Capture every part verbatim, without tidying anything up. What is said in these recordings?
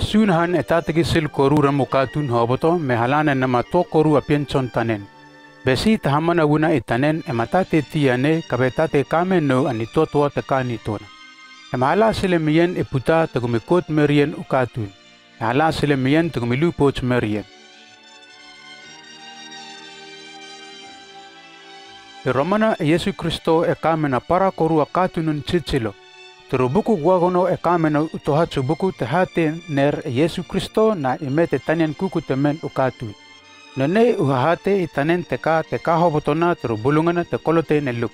sunahan etategi sil koru ramukatun hoboto mehalana nama to koru apienchon tanen. Besi tahamana wuna itanen ematate tiane kabetate kame no anitoto te kanitona. Emala sile mien eputa tagumikot merien ukatun. Hala sile mien tagumilupoch merien. E Romana Yesu Kristo e kamena para koru akatunun chichilo. Turu buku guagono e kamena utohatsu buku te hate ner Yesu Kristo na imete tanian kuku temen ukatun. Nene uhahate itanen teka teka hobotona turu bulungana te kolote neluk.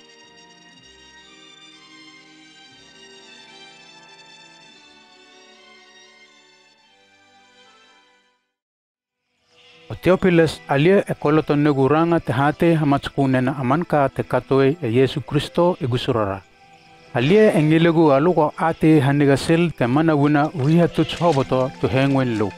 O Theophilus alia e koloto neguranga te hate hamatsukunena amanka te katoe e Yesu Kristo e gusurara. Alia e ngilegu aluko ate hanigasil te manawuna uhiha tuch hoboto tu hengwen lu.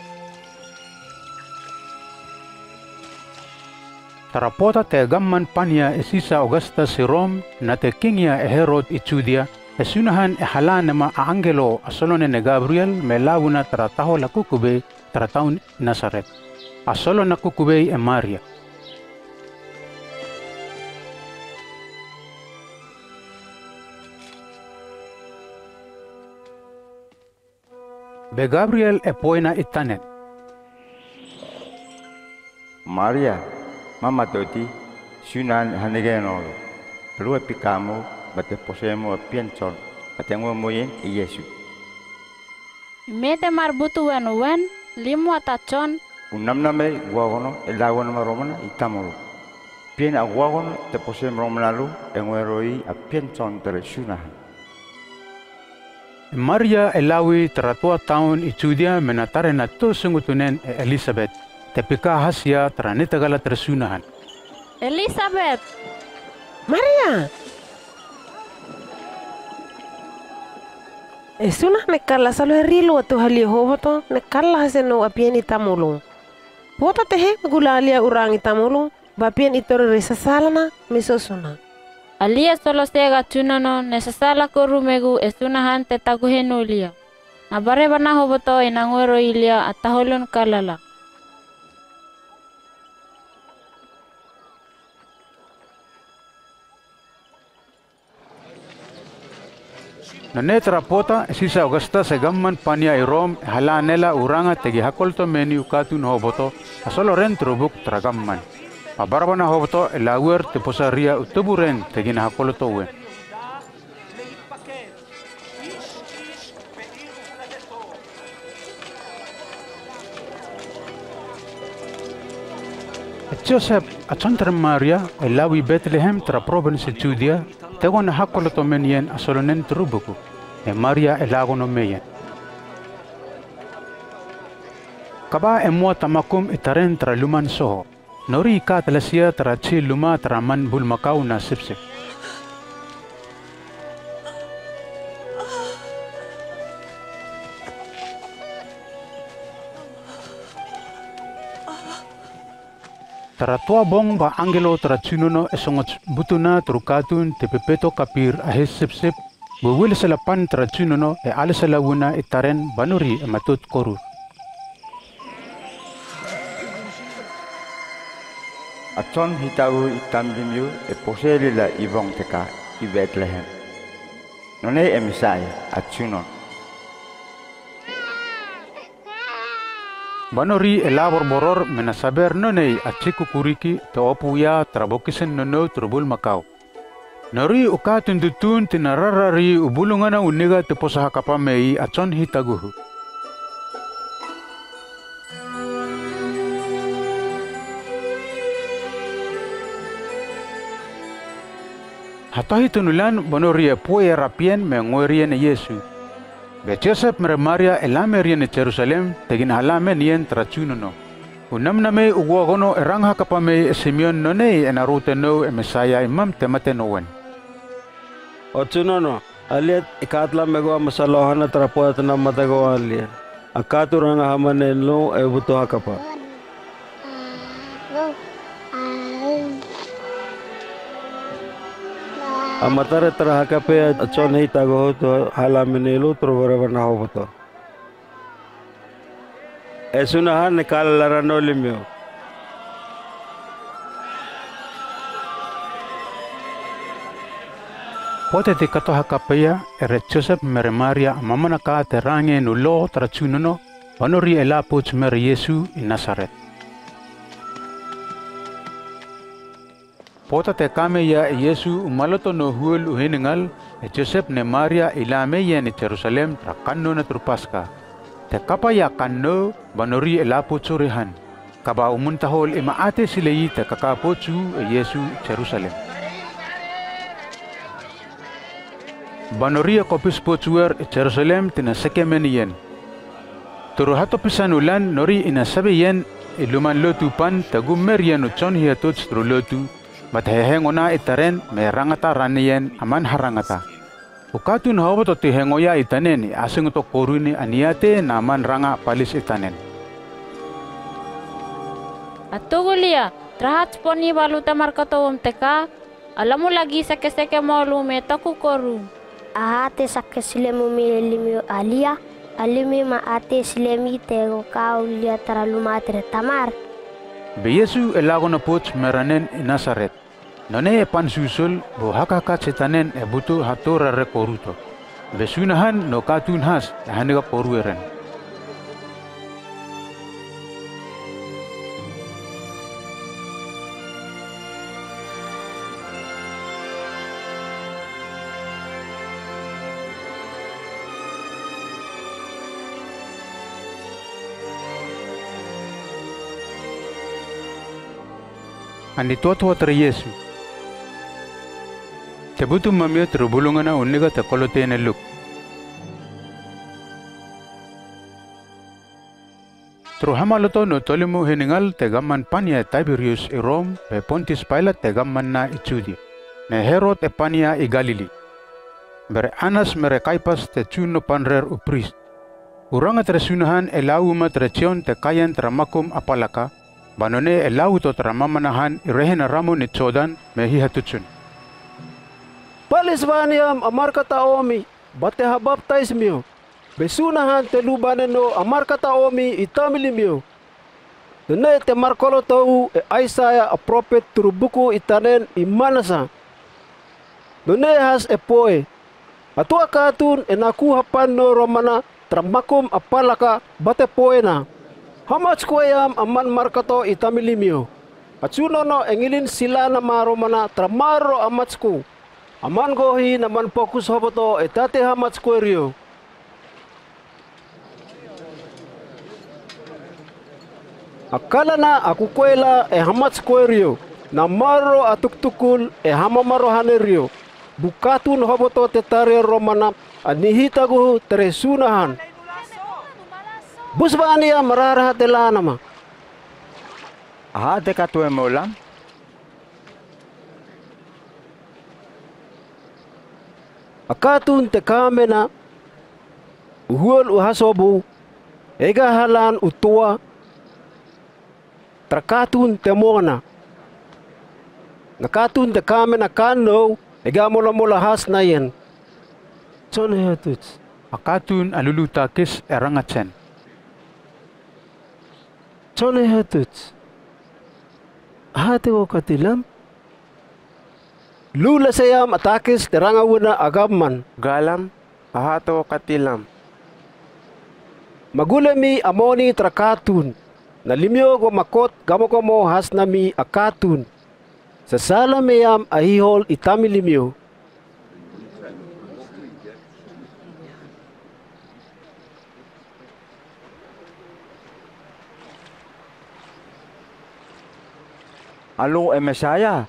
Tarapota te gamman pania e sisa Augusta si Rome na te kingia e Herod i Judea e sunahan e halanema a angelo a solonene Gabriel me lawuna tarataho la kukube tarataun Nazaret. A solo na kukubei e Maria. Be Gabriel e poena itanen. Maria, mama toti, sunan hanegenolo. Lua pikamo, bate posemo a pienchon, atengo moyen e Yesu. Mete marbutu wen wen, limu atachon. Unamname guagono e lawan maromana itamolo. Pien a guagono te posem romanalu e ngueroi a pienchon tere sunahan. Maria e lawi taratua taun i Judea menatare na to sungutunen e Elizabeth. Te pika hasia taranitagala tere sunahan. Elizabeth! Maria! E sunah ne kala salo e rilu atu hali hoboto ne kala haseno apieni tamulung. Pota tehe gulalia urangi tamulung bapien itore resa salana misosuna. Alia solo sega chunano nesasala korumegu e sunahan te taguhenulia. Nabare bana hoboto e nanguero ilia ataholun kalala. Nane tarapota sisa Augusta se gamman pania i Rome hala nela uranga tegi hakolto meni ukatun hoboto asolo ren trubuk tragamman. Abarabana hoboto e lauer te posaria utuburen tegi na hakolto wen. Joseph achantra Maria e lawi Bethlehem tra province Judea tego na hakolto menien asolo nen trubuku. E Maria e lago no meyen. Kaba e mua tamakum itaren tra luman soho. Nori ka talasia tra chi luma tra man bulmakau na sipsip. Tara tua bong ba angelo tra chununo e songot butuna trukatun te pepeto kapir a hes sipsip. Buwil sa lapan tra chununo e alisala wuna itaren banuri e matut koru. Atson hitawu itamdimyu e poselila ibong teka i Bethlehem. None e Mesaya at chunon. Banori e labor boror menasaber nonei at chiku kuriki te opuya trabokisen nono trubul makau. Nori uka tundutun tinararari ubulungana uniga te posahakapamei atson hitaguhu. Hatahi tunulan banori e pue rapien me ngorien e Yesu. Be Joseph mere Maria e lamerien e Jerusalem tegin halame nien trachunono. Unamname uguagono e rangha kapame e Simeon nonei e narute no e Mesaya imam temate nowen. Ochunono, aliat ikatla megoa masalohana trapuat na matagoa alia. Akatu ranga hamane no e buto hakapa. Amatare terhakape achon hitago to halamene lu trobara bana hoboto. esunahan ne kalala no limio. Pote te katoha kapaya ere Joseph mere Maria mamana ka te range no lo tarachunono wanori e la poch mere Yesu i Nazaret. Pota te kame ya e Yesu umaloto no huel uhiningal e Joseph ne Maria i la meia ni Jerusalem tra kanno na trupaska. Te kapaya kanno wanori e la pochorihan. Kaba umuntahol ima ate silei te kakapochu e Yesu Jerusalem. Banoria kopis pochuer Jerusalem tina sekemen yen. Turu hato pisan ulan nori ina sabe yen iluman lotu pan tagumer yen uchon hiatots tru lotu mathehengona itaren me rangata ranien aman harangata. Ukatun hawoto ti hengoya itanen asing to koruni aniate naman ranga palis itanen. Atugulia, trahat poni baluta markato umteka, alamu lagi seke-seke molu me taku koru. Ahate sakke silemu milimio Halia, alimi ma ate silemi tego kaulia taralumatre tamar. Be Yesu elagona poch meranen i Nazaret. None e pan susul bo hakaka cetanen e butu hatora re koruto. Be sunahan no katun has e haniga korueren. Ani tuatu atra Yesu. Te butu mamia terubulungana uniga te kolotene luk. Teruhama loto no tolimu heningal te gaman pania Tiberius i Rome pe Pontius Pilate te gaman na i Judi. Me Herod e pania i Galili. Bere Anas mere Kaipas te chuno panrer u priest. Uranga tresunahan e lauma trechion te kayan tramakum apalaka. Banone e lau to tramamanahan i rehena ramo ni Jordan me hihatuchun. Palis baniam amarkata omi bate ha baptize mio. Besunahan te lubaneno amarkata omi itamili mio. Dene te markolo tau e Isaiah a prophet turu buku itanen i manasa. Dene has e poe. Atua katun e naku hapan no romana tramakum apalaka bate poena. Hamach koyam aman markato itamilimio. Atsuno no engilin sila na maromana tramaro amachku. Aman gohi naman fokus hoboto etate hamach koerio. Akala na aku koela e hamach koerio. Namaro atuktukul e hamamaro hanerio. Bukatun hoboto tetare romana anihitagu teresunahan. Busbania marara tela nama. Aha te katue molam. Akatun te kamena uhuol uhasobu ega halan utua trakatun te mona. Nakatun te kamena kano ega mola mola has na yen. Sone hatuts. Akatun aluluta kis erangachen. Sone hatuts. Hati ko katilam. Lula sayam atakis teranga wuna agamman. Galam ahato katilam. Magulami amoni trakatun. Nalimyo ko makot gamoko mo has nami akatun. Sa sala mayam ahihol itamilimyo. Alo e Mesaya.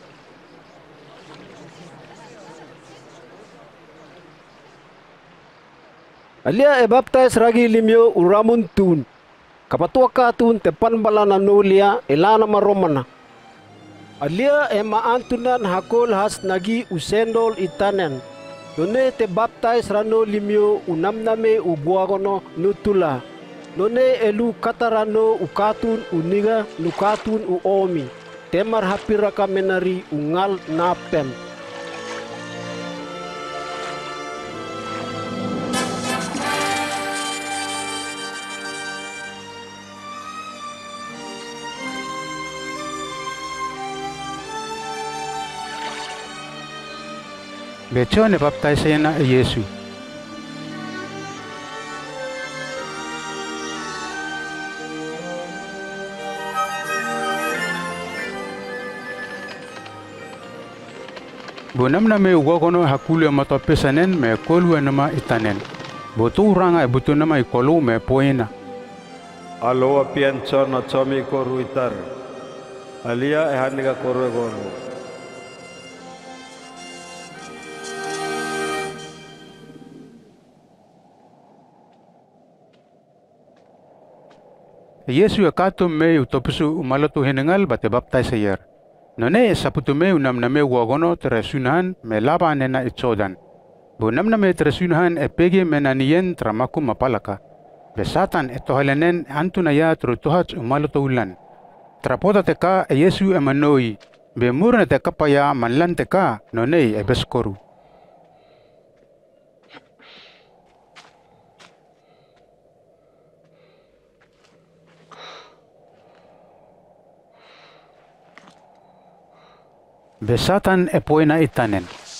Alia e baptize ragi limyo uramun tun. Kapatua katun te panbala na nolia elana maromana. Alia e maantunan hakol has nagi usendol itanen. None te baptize rano limyo unamname ubuagono nutula. None elu katarano ukatun uniga nukatun uomi. Temar hapiraka menari ungal napem. Becho ne baptise na e Yesu. Bonam na me ugogono hakulu mato pesanen me kolu nama itanen. Botu ranga e butu nama ikolu me poena. Aloa pianchon na chomi koru itar. Halia e haniga koru e gono. Yesu e kato me utopisu umalotu hinengal bate baptise yer. None saputu me unam na me ugogono tere sunahan me laba nena itsodan. Bonam na me tere sunahan e pegi menanien tramaku mapalaka. Besatan e tohalenen antuna ya trutuhats umalotu ulan. Trapota teka e Yesu e manoi. Be murna teka paya manlan teka nonei e beskoru. Besatan e poena itanen.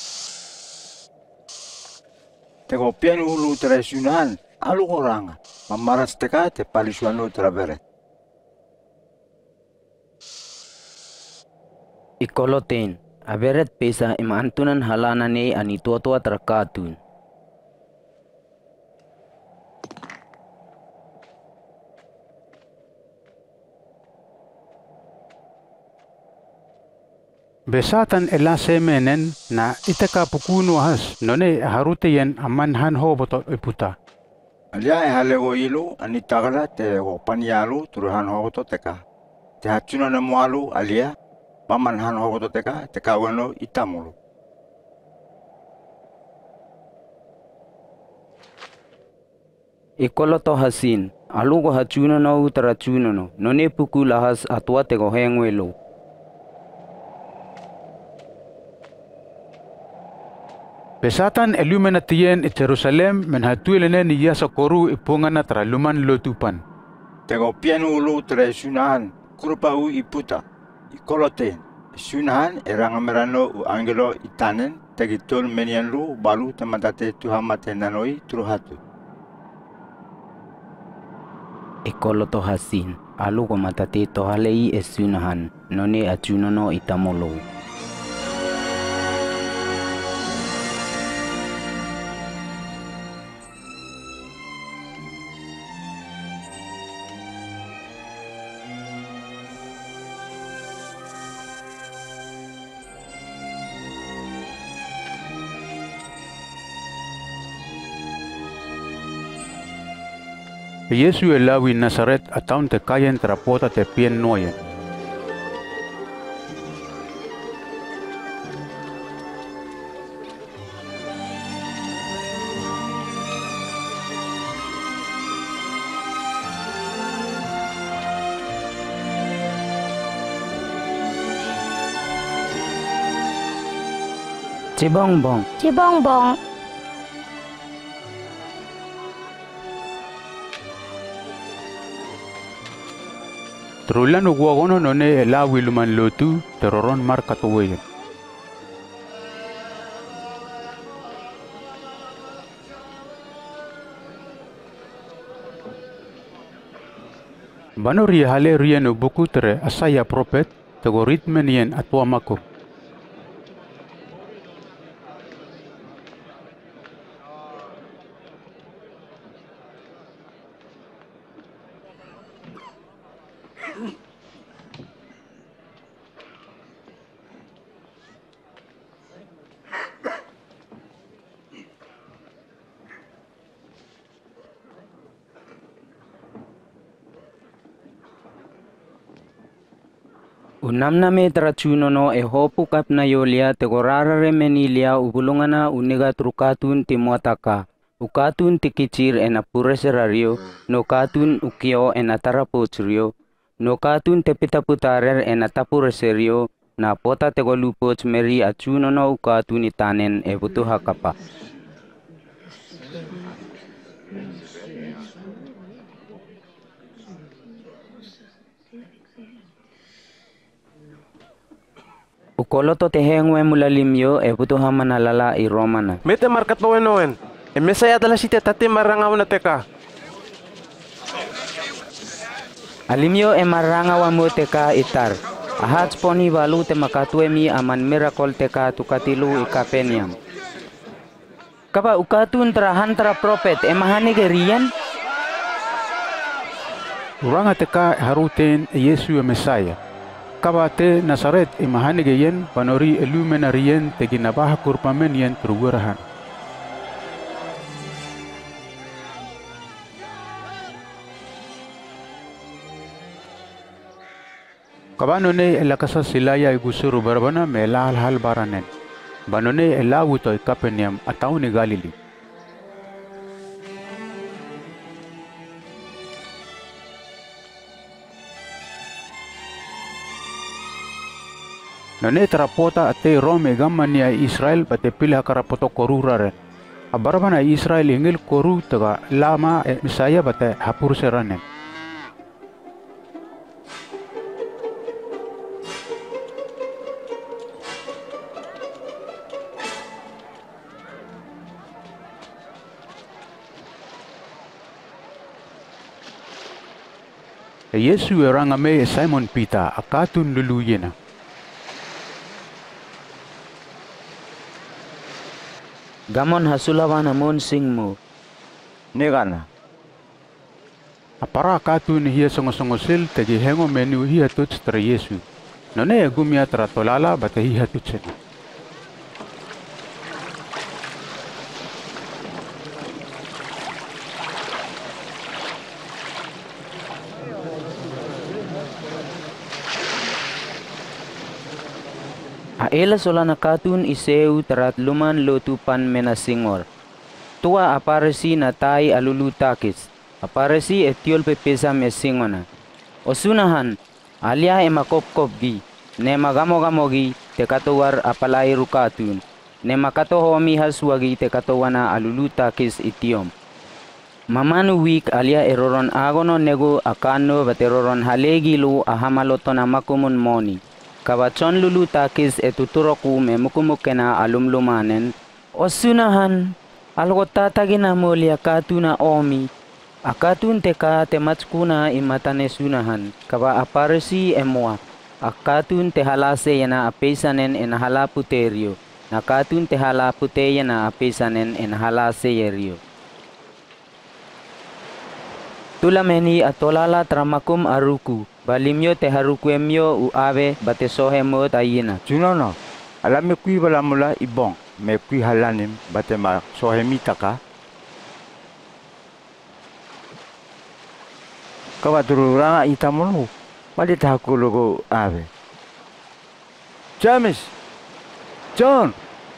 Teko pian ulu tere sunahan, alu koranga. Mamaras teka te palisuanu travere. Ikoloten, averet pesa ima antunan halanane ani tua-tua terkatun. Besatan ela semenen na itaka pukunu has none harute yen aman han hoboto iputa. Alia e halego ilu anitagala te o panialu turuhan hogoto teka. Te hachuna na mualu alia paman han hogoto teka teka wano itamulu. Ikoloto hasin, alugo hachuna no utarachuna no, none puku lahas atua tego hengwelo. Besatan elumena tien i Jerusalem men hatuelene ni yasa koru ipungana tra luman lotupan. Tego pian ulu tere sunahan kurupa u iputa. Ikoloten. Sunahan erangamerano u angelo itanen tegi tol menian lu balu tematate tuhamate nanoi truhatu. Ikoloto hasin, alugo matate tohalei esunahan, none achuna no itamolo. Yesu e lawi Nazaret ataun te kayen trapota te pien noyen. Cibongbong. Cibongbong. Trulan uguagono none e lawi luman lotu teroron marka tuweyen. Bano ria hale ria no buku tere asaya propet tego ritmen yen atua mako. Unamna me trachuno no e hopu kap na yolia te gorarare menilia ubulungana uniga trukatun timuataka. Ukatun tikicir ena pureserario, no katun ukio ena tarapochrio, no katun tepitaputarer ena tapureserio, na pota te golupoch meri achuno no ukatun itanen e butuha kapa. Ukoloto te hengwe mulalimyo e butuhan manalala i Romana. Mete markat bawen owen. E mesaya adalah si tate marangaw na teka. Alimyo e marangaw mo teka itar. Ahats poni balu te makatuemi aman miracle teka tukatilu i Kapeniam. Kaba ukatun terahan tera prophet e mahani gerian? Uranga teka haruten Yesu e Mesaya. Kaba te Nasaret e mahani geyen panori elumena rien te ginabaha kurpamen yen turugurahan. Kabanone elakasa silaya e gusuru barbana me lahal hal baranen. Banone elaguto e Kapeniam atau ni Galili. None terapota ate Rome gamania Israel pate pilih karapoto korurare. Abarabana Israel ingil koru taga lama e Mesaya pate hapur seranen. Yesu erangame Simon Peter akatun lulu yena. Gamon hasulawan amon singmu. Negana. Apara akatun hiya songo-songosil tegi hengo menu hiya tuts tra Yesu. None gumia tra tolala bate hiya tutsen. Aela sola nakatun iseu terat luman lotupan menasingor. Tua aparesi na tai alulutakis. Aparesi etiol pepesa mesingona. Osunahan, alia emakopkopgi. Ne magamo-gamogi te katuwar apalai rukatun. Ne makatohomi haswagi te katuwana alulutakis itiom. Mamanu wik alia eroron agono nego akano bateroron halegilu ahamaloton amakumun moni. Kabachon lulu takis etuturoku me mukumukena alumlumanen. Osunahan, algo tatagina moli akatuna omi. Akatun teka tematskuna imatane sunahan. Kaba aparesi emwa. Akatun tehalase yana apesanen enahala puterio. Nakatun tehala pute yana apesanen enahalase yerio. Tulameni atolala tramakum aruku. Balimyo te harukuemyo uave bate sohemo tayina. Junono. Alame kui balamula ibong. Me kui halanim bate ma sohemitaka. Kawatururanga itamulu. Mali tahakulugo ave. James. John.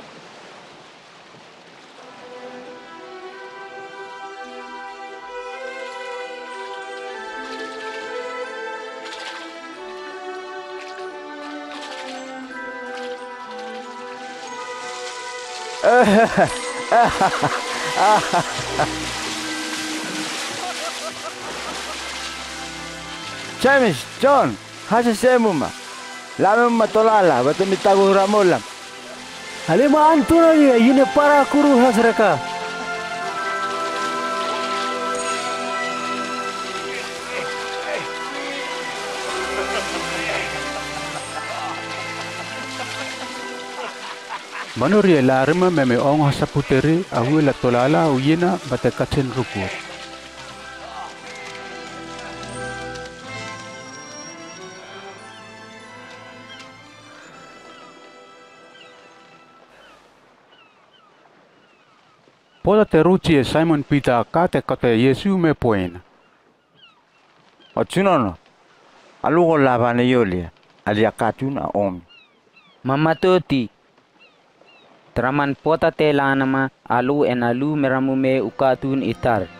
James, John, hasa semuma. Lame matolala, batu mitagu ramolam. Halima antuna ni yine para kuru hasraka. Manuri la rima meme ong hasaputeri ahu la tolala uyena bate katsen ruku. Poda te ruchi e Simon Peter kate kate Yesu me poena. O chunono. Alugo lavane yolia. Alia katuna omi. Mamatoti. Traman pota te lanama alu en alu meramume ukatun itar.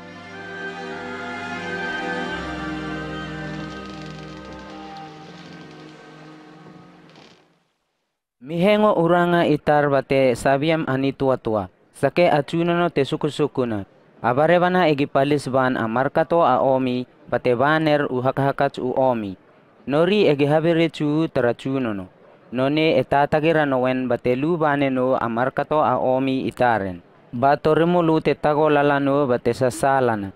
Mihengo uranga itar bate sabiam ani tua-tua. Sake achunono te sukusukuna. Abarebana egipalis ban amarkato a omi bate baner uhakahakach u omi. Nori egihabere chu tarachunono. None etatagira noen batelu baneno amarkato a omi itaren. Batoremulu te tago lalano batesa salana.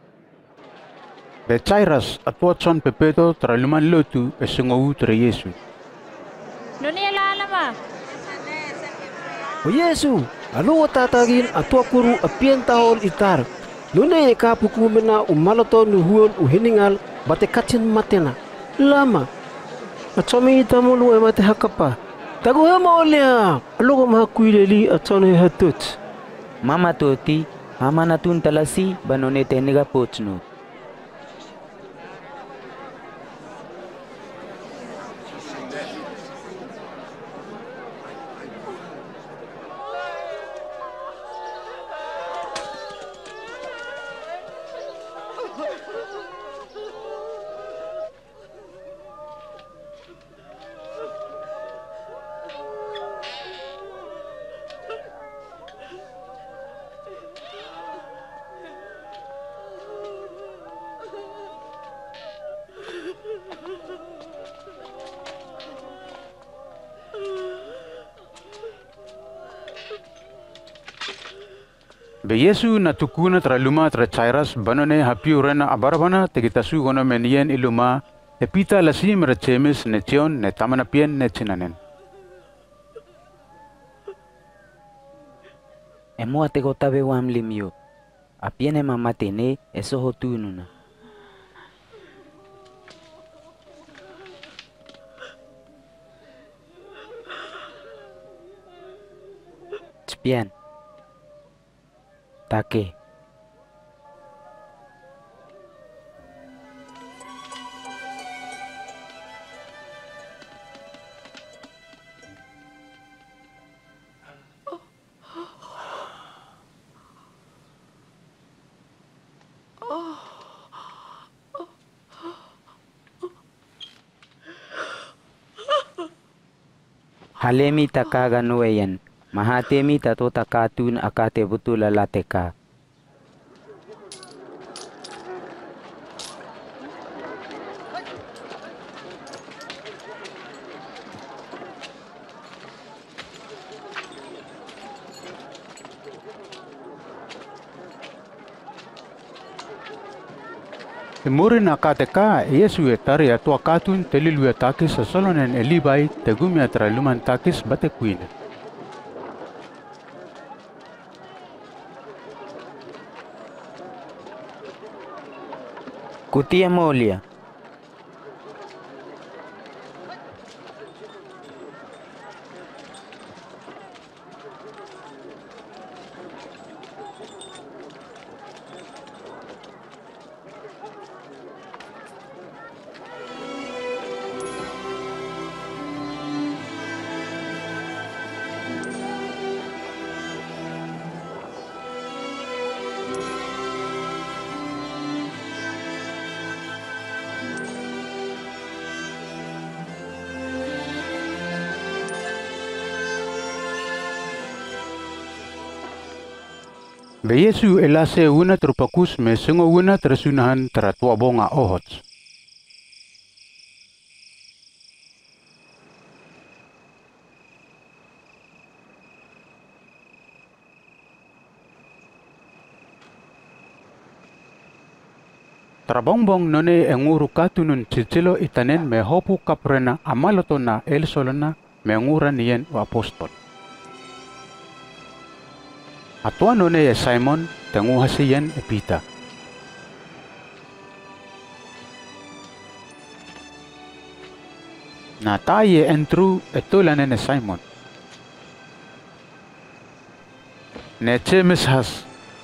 Be Cyrus atuatson pepeto traluman lotu esengou tra Yesu. Noni ala alama. O Yesu, alo tatagin atua kuru apien tahol itar. Nune ka pukumena umaloto nuhuon uhiningal bate kacin matena. Lama. Atsomi itamulu e mate hakapa. Tago hema olea. Alo ko mahakuileli atsone hatut. Mama toti, mama natun talasi banone teniga pochno. Be Yesu na tukuna tra luma tra Cyrus banone hapiu rena abarabana tegitasu gono menien iluma epita lasi mera chemis ne chion ne tamana pien ne chinanen. Emo ate gotabe wamlimio. Apiene mamatene eso hotununa. Spian. Take. Halemi takaga nueyen. Mahatemi tato takatun akate betul lalateka. Imurin akateka Yesu etari atua katun telilu takis sasolonen elibai tegumi tra luman takis bate kuina. Kutia molia. Be Yesu elase una trupakus me sengo una trasunahan tratua bonga ohots. Trabongbong none enguru katunun cicilo itanen me hopu kaprena amalotona el solona me engura nien o apostol. Atua none e Simon tengu hasiyen e Peter. Na taye entru etulanen e Simon. Ne chemis has.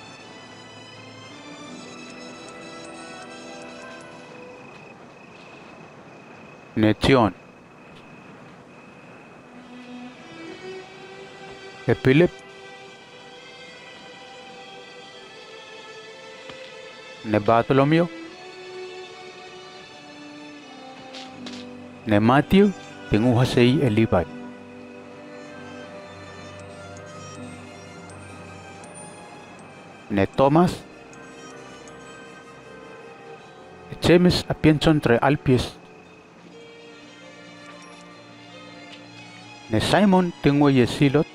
Ne Tion. E Philip. Ne Bartolomeo, ne Matthew, tengu hasei e Levi. Ne Thomas, e James apienson tre Alpies, Ne Simon tengo ye silot.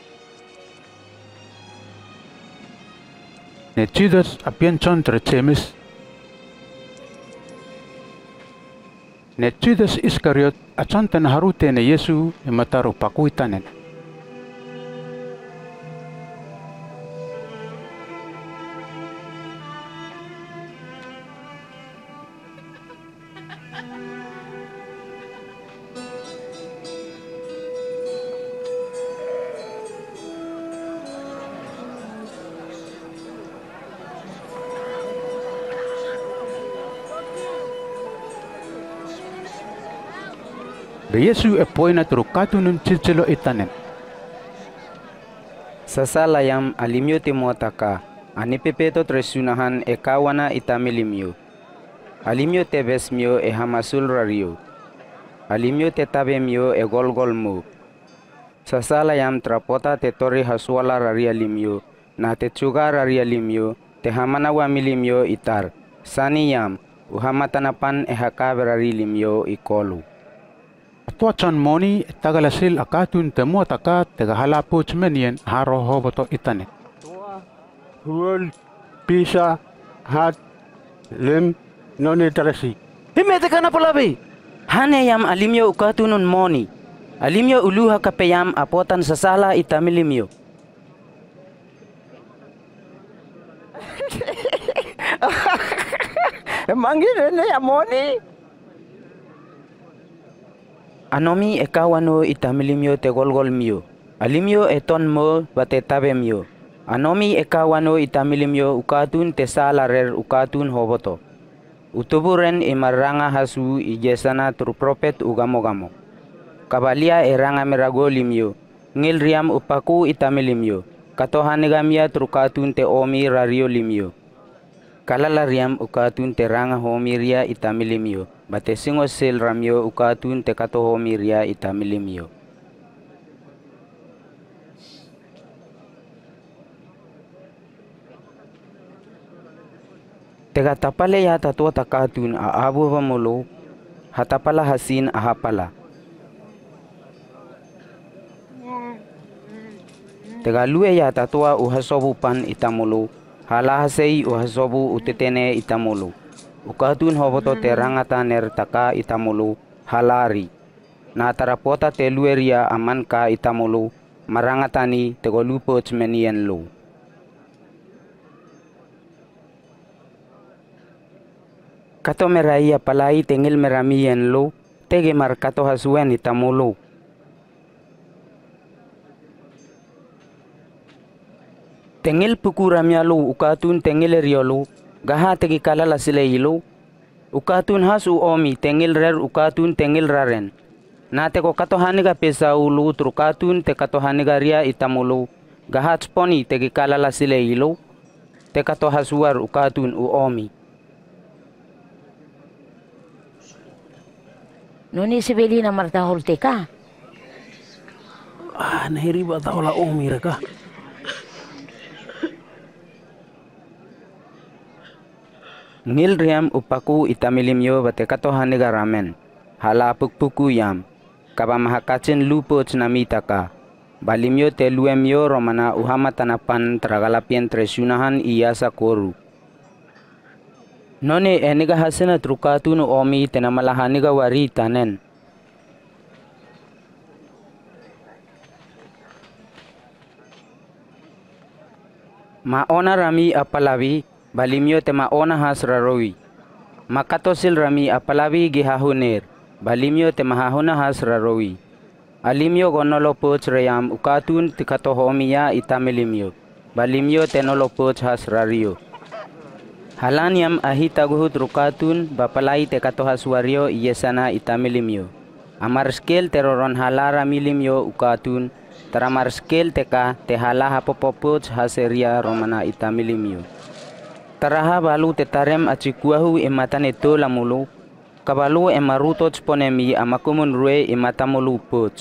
Ne Judas apian chon trechemis. Ne Judas Iskariot achon ten harute ne Yesu e mataro pakuitanen. Be Yesu e poina turu katunun cicilo itanen. Sasala yam alimyo timotaka, anipepeto tresunahan e kawana itamilimyo. Alimyo te besmyo e hamasul rario. Alimyo te tabemyo e golgol mo. Sasala yam trapota te tori haswala raria limyo, na te tsuga raria limyo, te hamanawa milimyo itar. Sani yam, uhamatanapan e hakaberari limyo ikolu. Atua chan moni tagalasil akatun temu taka tegahala poch menien haro hoboto itanen. Huol, pisa, hat, lem, noni tarasi. Himete kana palabi. Hane yam alimyo ukatunun moni. Alimyo uluha kapeyam apotan sasala itamilimyo. Mangin ne amoni. Anomi e kawano itamilimyo te golgol mio. Alimyo e ton mo bate tabe mio. Anomi e kawano itamilimyo ukatun te sala rer ukatun hoboto. Utuburen e maranga hasu i jesana tru prophet ugamo-gamo. Kabalia e ranga merago limyo. Ngil riam upaku itamilimyo. Katohanigamia tru katun te omi rario limyo. Kalala riam ukatun te ranga homiria itamilimyo. Bate singo sel ramyo ukatun te kato homiria itamilimyo. Tega tapale ya tatua takatun a abu vamolo, hatapala hasin ahapala. Tega lue ya tatua uhasobu pan itamolo, halahasei uhasobu utetene itamolo. Ukatun hoboto te rangataner taka itamolo, halari. Na tarapota te lueria aman ka itamolo, marangatani te golupo chmenien lo. Kato meraia palai tengil meramien lo, tege markato hasuen itamolo. Tengil pukuramia lo, ukatun tengil riolo, gaha tegi kalala sile ilo. Ukatun hasu omi tengil rer ukatun tengil raren. Na te ko katohaniga pesa ulu trukatun te katohaniga ria itamolo. Gaha tsponi tegi kalala sile ilo. Te katohasuar ukatun u omi. Noni sebeli na martahol teka. Ah, nahiriba taola omi reka. Ngil riam upaku itamilimyo bate katohaniga ramen. Hala pukpuku yam. Kaba mahakacin lupo cinamitaka. Balimyo te luemyo romana uhamatanapan tragalapien tresunahan iyasa koru. None eniga hasena trukatun omi tenamalahaniga wari tanen. Maona rami apalabi. Balimyo te maona has rarowi. Makatosil rami apalabi gihahunir. Balimyo te mahahuna has rarowi. Alimyo gonolo poch rayam ukatun te katohomiya itamilimyo. Balimyo te nolo poch has rario. Halaniam ahitaguhut rukatun bapalai te katohaswario iyesana itamilimyo. Amarskel te roron halara milimyo ukatun. Taramarskel te ka te halaha popopoch haseria romana itamilimyo. Taraha balu te tarem achikuahu e matane tola mulu. Kabalu e maruto chponemi amakumun rue e matamulu poch.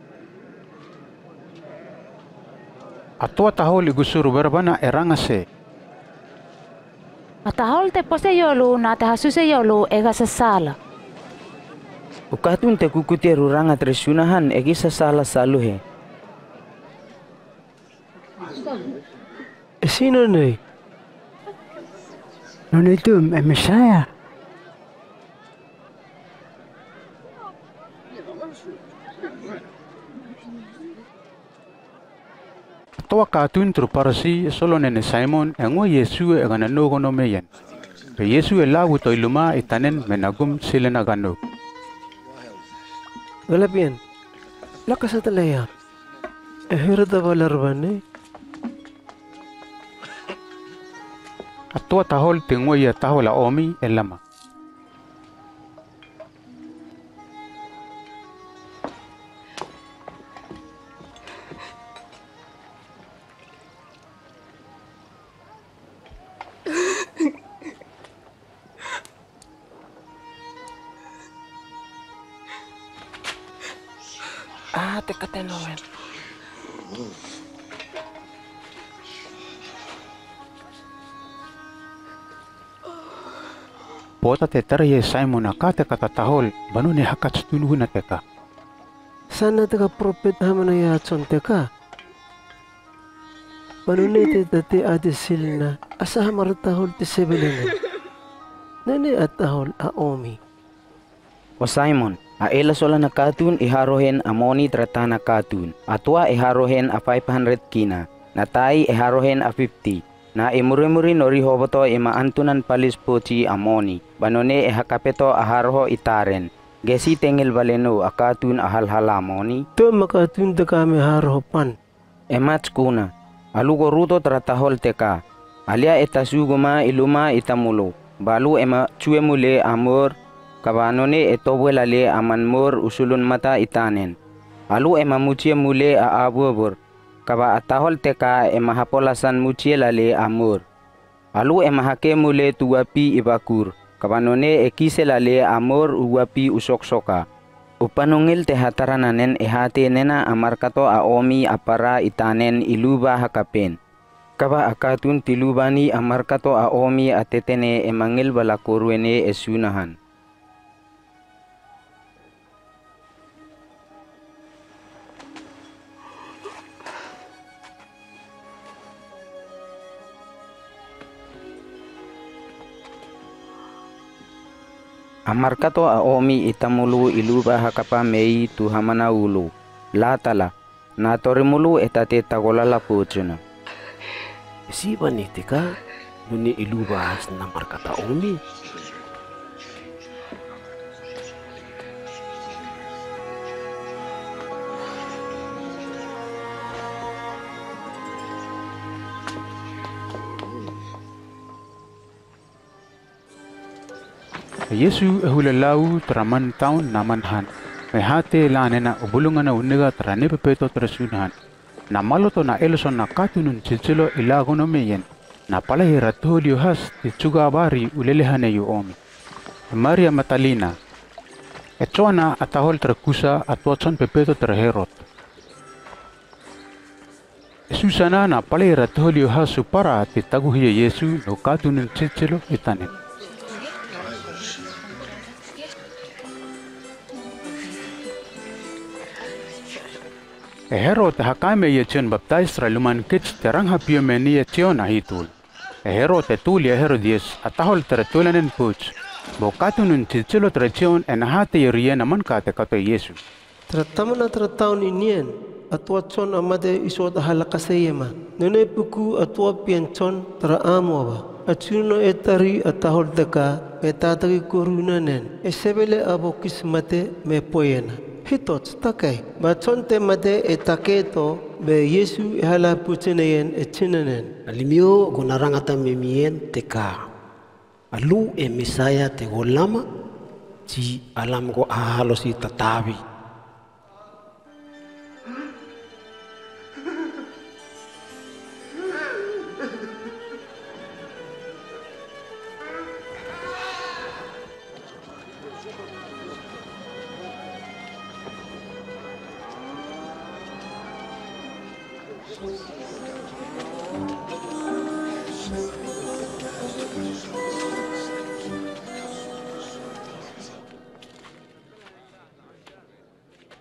Atua tahol igusuru berbana erangase. Matahol te pose yolo na te hasuse yolo ega sasala. Ukatun te kukuti ruranga tresunahan egi sasala saluhe. E sino nei? Non itu e Mesaya. Toa katun tru parasi solo nene Simon e ngo Yesu e gana nogo no meyen. Pe Yesu e lawu to iluma itanen menagum silena gano. Galapian. Lakas at alaya. E hirada valarvane. Atua tahol te ngo ia tahol a omi e lama. Ah, te katenoen. Pota te tara ye Simon a ka te kata tahol banu ne hakat tunu na te ka. Sana te ka prophet hamana ya chon te ka. Banu ne te tate ade silna asa hamar tahol te sebelene. Nene at tahol a omi. O Simon, a ela sola na katun iharohen amoni tratana katun. Atua iharohen a five hundred kina. Natai iharohen a fifty. Na imuri-muri nori hoboto ima antunan palis pochi amoni. Banone ihakapeto aharoho itaren. Gesi tengil baleno a katun ahalhala amoni. To makatun te kami haroho pan. Emats kuna. Alugo ruto tratahol teka. Alia etasuguma iluma itamulo. Balu ema chuemule amor. Kabanone etobwela le amanmor usulun mata itanen. Alu ema muchie mule a abubur. Kaba atahol teka ema hapolasan muchie lale amur. Alu ema hake mule tuwapi ibakur. Kabanone ekise lale amor uwapi usok-soka. Upanungil te hatarananen ehate nena amarkato a omi apara itanen iluba hakapen. Kaba akatun tilubani amarkato a omi atetene emangil balakurwene esunahan. Amarkato a omi itamulu iluba hakapa mei tu hamana ulu. Latala, na torimulu etate tagolala puchuna. Si banitika, nuni iluba has na markata omi. Yesu e hule lau traman taun namanhan. Me hate la nena ubulungana uniga trane pepeto trasunahan. Na maloto na elson na katunun cicilo ilagono meyen. Na pala hiratolio has ti chuga bari ulelehane yu omi. Maria Matalina. E choana atahol trakusa atuatson pepeto traherot. Susana na pala hiratolio has supara ti taguhia Yesu no katunun cicilo itanen. E Herod hakame ye chen baptize tra luman kits terang hapio meni ye tion ahitul. E Herod e tul ye Herodies atahol tra tulanen puch. Bo katunun chichilo tra tion en hate ye rien aman kate kato Yesu. Tra tamana tra taun inien, atua chon amade isot halakaseyema. Nune puku atua pianchon tra amuaba. Achuno etari atahol deka etatagi korunanen. E sebele abo kismate me poyena. Hitot takai bachon te mate etaketo be Yesu hala pucheneyen echinanen. Alimio gonarangata memien teka. Alu e Mesaya te golama ti alam go ahalosi tatabi.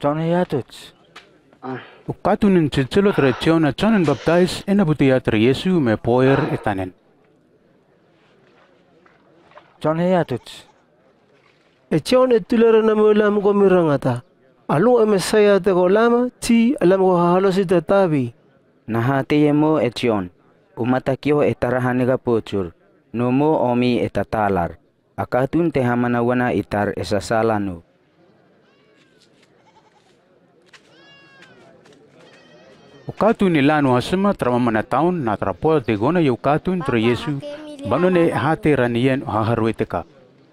John Yatuts. Ukatunin cicilo tre John John baptize ena butia tre Yesu me poer etanen. John Yatuts. E John e tulera na mo lam ko mirangata. Alu e Mesaya te ko lama ti alam ko halosi te tabi. Nahati mo e John. Umatakyo e tarahaniga pocur. Nomo omi e tatalar. Akatun te hamanawana itar e sasalano. Ukatun ilano hasema tramamana taun na trapo te gona yu katun tre Yesu banone hate ranien haharweteka.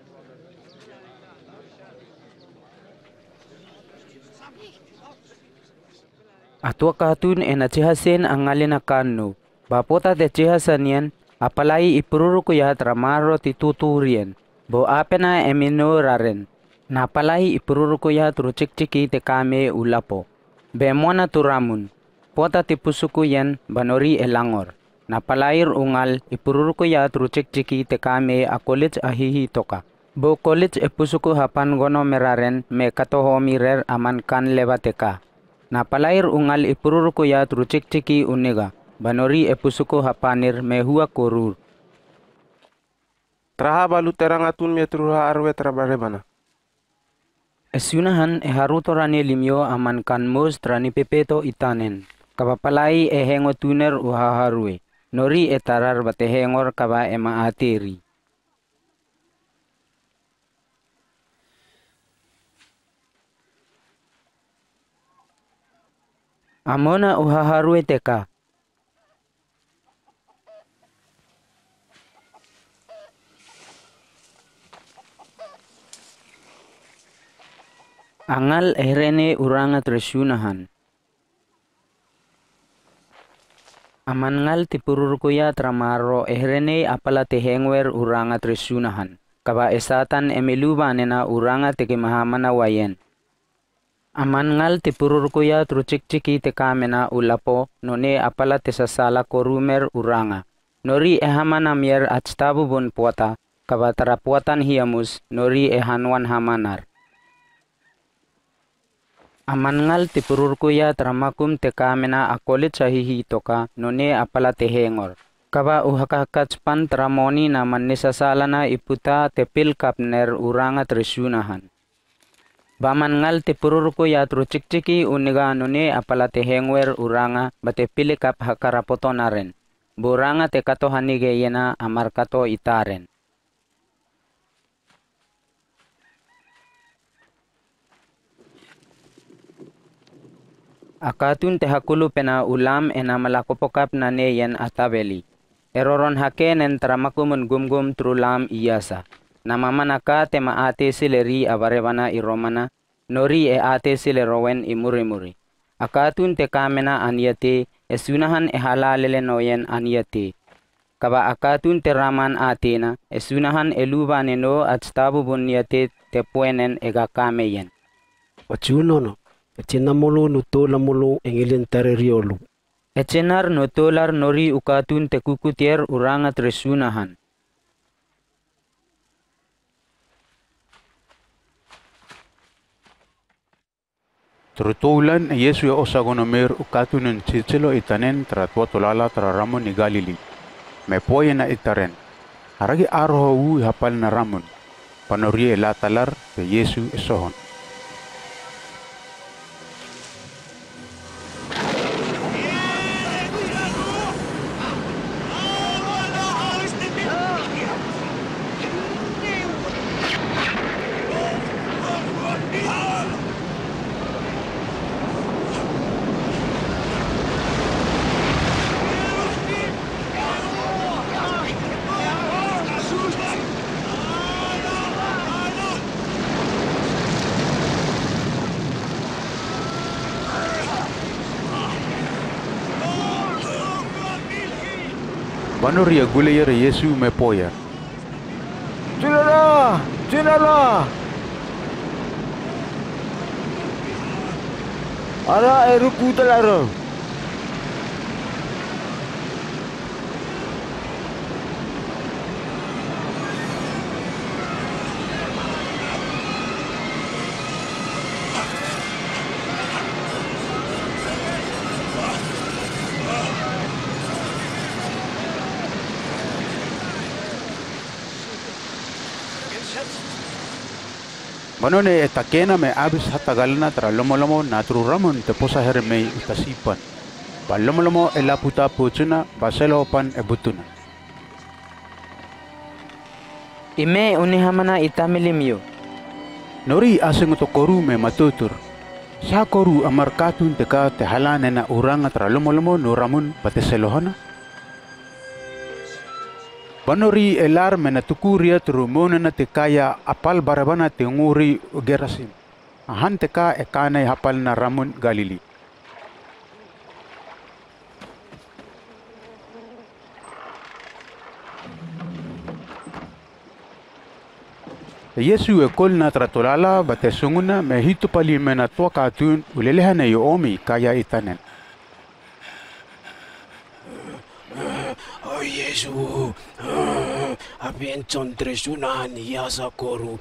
Atua katun e na chihasen ang ngalina kanu. Bapota te chihasanian apalai ipururu ko ya tramaro tituturien. Bo apena emino raren. Napalai ipururu ko ya truchikchiki te kame ulapo. Bemona turamun. Pota tipusuku yan banori elangor. Napalair ungal ipururu ko ya truchikchiki te kame a college ahihi toka. Bo college e pusuku hapan gono meraren me katohomi rer aman kan levateka. Napalair ungal ipururu ko ya truchikchiki uniga. Banori e pusuku hapanir me hua korur. Traha balu terang atun me truha arwe trabarebana. Esunahan e haruto rani limyo aman kan mos trani pepeto itanen. Kapapalai e hengo tuner uhaharue. Nori e tarar bate hengor kaba e maateri. Amona uhaharue teka. Angal ehrene uranga tresunahan. Amangal tipurur kuya tramaro ehrene apala tehengwer uranga tresunahan. Kaba esatan emeluba nena uranga teke mahamana wayen. Amangal tipurur kuya truchikchiki te kamena ulapo none apala tesasala korumer uranga. Nori ehamana mier atstabu bon puata kaba tarapuatan hiamus nori ehanwan hamanar. Amangal tipurur kuya tramakum te kamena akolit sahihi toka none apala tehengor. Kaba uhakakatspan tramoni na manisasala iputa tepil kapner uranga tresunahan. Bamangal tipurur kuya truchikchiki uniga none apala tehengwer uranga bate pilikap hakarapoto naren. Buranga te kato hanige yena amarkato itaren. Akatun te hakulu pena ulam ena malakopokap na neyen atabeli. Eroron haken en tramakumun gumgum trulam iyasa. Namamanaka te maate sileri abarebana iromana. Nori e ate silerowen imurimuri. Akatun te kamena anyate esunahan e halalele noyen anyate. Kaba akatun te raman atena esunahan eluba neno at stabu bunyate te puenen ega kameyen. Wachunono. Echena molo no tola molo engilin tareriolu. Echenar no tolar nori ukatun te kukutier uranga tresunahan. Trutulan Yesu ya osagonomer ukatunen cicilo itanen tratwatolala traramon ni Galili. Me poye na itaren. Haragi arho wu hapal na ramon. Panorie latalar te Yesu esohon. Banoria guleyer Yesu me poya. Junala! Junala! Ara eru kutalaro. Banone e takena me abis hatagalana tra lomo-lomo na tru ramon te posa hermei utasipan. Ba lomo-lomo e laputa puchuna ba selopan e butuna. Ime unihamana itamilimio. Nori asing to koru me matutur. Sa koru amar katun teka te halane na uranga tra lomo-lomo no ramun pate selohana. Banori elar mena tukuria tru monana te kaya apal barabana te nguri gerasim. Ahan teka e kanai hapal na ramun Galili. Yesu e kol na tratolala bate sunguna me hitu pali mena tua katun ulelehana yo omi kaya itanen. Oh Yesu, aben contre sunan yasa koru,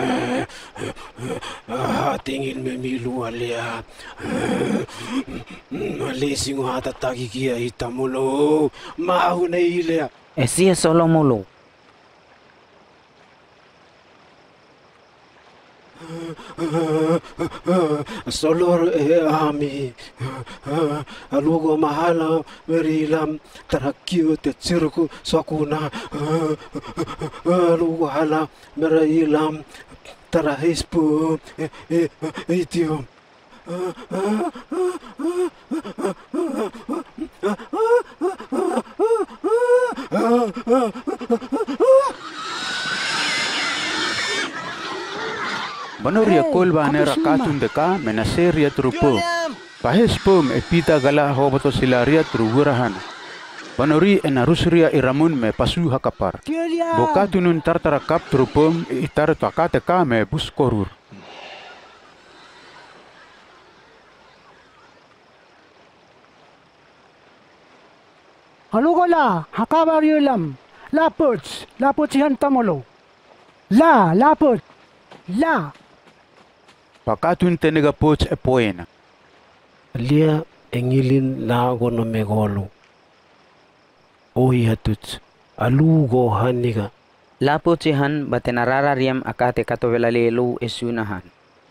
tingin memilu alia, lesingo hata tagi kia itamulo, mahu na ilea. Esi e solo mulu. Solor e ami alugo mahala merilam tarakio te cirku sakuna alugo hala merilam tarahispu itium Banoria kolba nera katun deka menaseria trupo. Pahes pom e pita gala hoboto silaria truwurahan. Banori enarusria iramun me pasu hakapar. Bokatunun tartara kap trupom itar takate ka me buskorur. Halugola hakabariolam laputs laputsihan tamolo. La laput la. Pakatun tenega poch e poena. Lia engilin lago no megolo. Oi hatuts alugo haniga. Lapo cihan batenarara riam akate katovela lelu esunahan.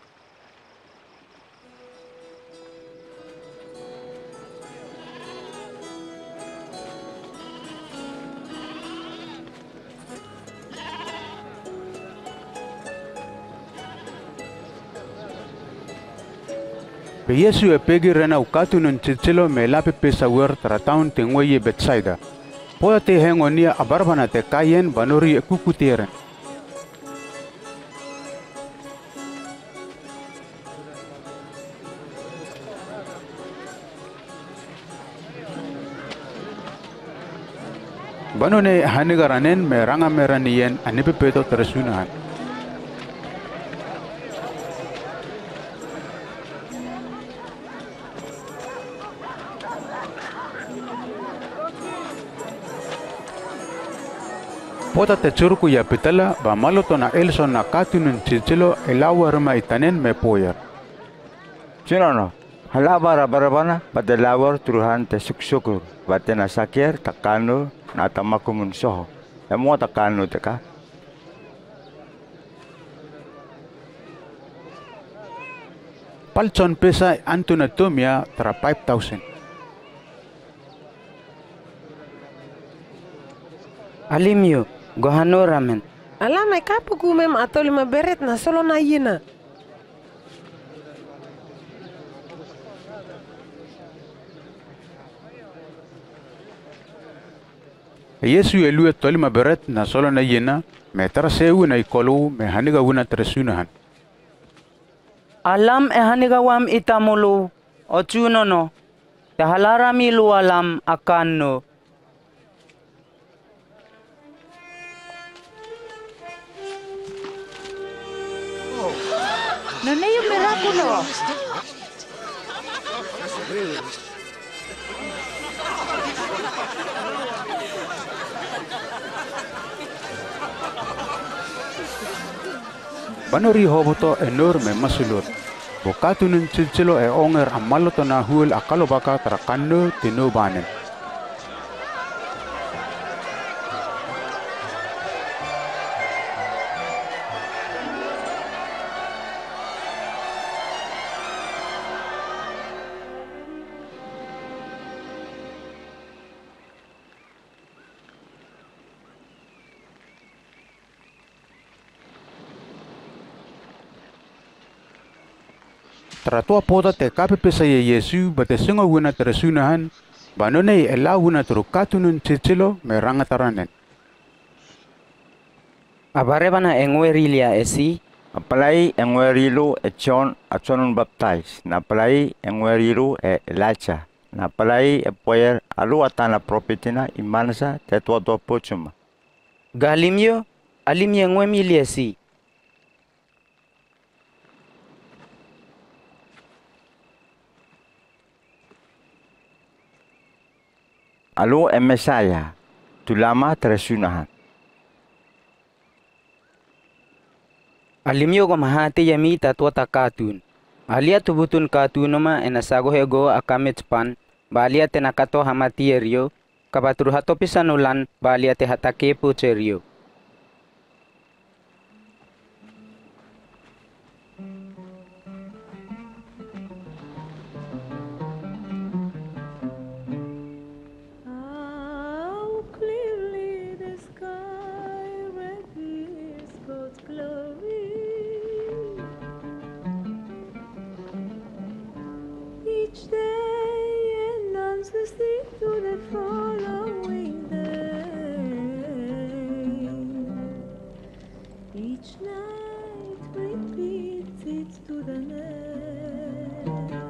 Be Yesu e pegi rena ukatunun cicilo me lape pesawer trataun te ngoye Betsaida. Poya te hengonia abarbana te kayen banori e kukutieren. Banone hanigaranen me ranga meranien anipe peto teresunahan. Pota te curku ya pitala ba maloto na elson na katunun cicilo elawa rema itanen me poyer. Sinono, halabara barabana pada lawar turuhan te suksukur batena sakir takano na tamakumun soho. Emo takano teka. Palchon pesa antuna tomia tra five thousand. Alimio gohano ramen. Alama kapu kumem atau lima beret na solo na yina. Yesu elue tolima beret na solo na yina me taraseu na ikolu me haniga una tresunahan. Alam e haniga wam itamulu ochuno no. Tahalarami lu alam akanno. Nanay yung mirakulo. Banori hoboto enorme masulot. Bokatunun cicilo e onger amaloto na huel akalo baka trakano tino banen. Teratua pota te kapepesa ye Yesu ba te singo wina tere sunahan, ba nonei e la wina turu katunun cicilo me rangataranen. Abarebana engwerilia esi, Apalai engwerilu e John a John baptize, na palai engwerilu e Elijah, na palai e poyer alu atana profetina imanasa te tua tua pochuma. galimio, alimio engwemilia esi. Alu e Mesaya, tulama tere sunahan. Alimio ko mahati yami tatua ta katun. Alia tubutun katunuma enasago hego akametspan, balia tenakato hamati erio, kabaturu hato pisanulan, balia te hatake pucherio. Each day announces to the following day. Each night repeats it to the next.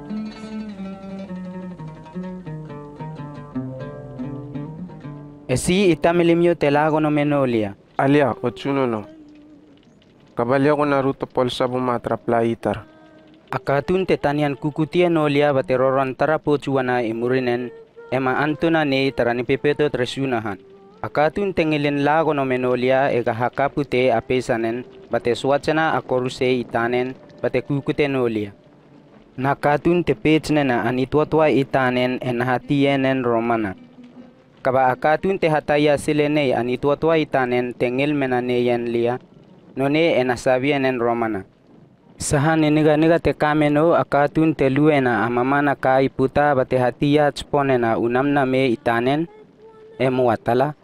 Esi itamilimio telago no menolia. Alia, ochuno no. Kabalya ko naruto polsa bumatra plaitar. Akatun te tanian kukutia nolia bateroran tarapochuana imurinen, ema antuna ne tarani pepeto tresunahan. Akatun tengilin lago no menolia ega hakapute apesanen, bate swachana akoruse itanen, bate kukute nolia. Nakatun te pechnena anituatwa itanen enhatienen romana. Kaba akatun te hataya silene anituatwa itanen tengil menaneyen lia, none enasabienen romana. Sahan niga niga te kameno akatun te luena amamana ka iputa bate hatia tsponena unamna me itanen emu atala.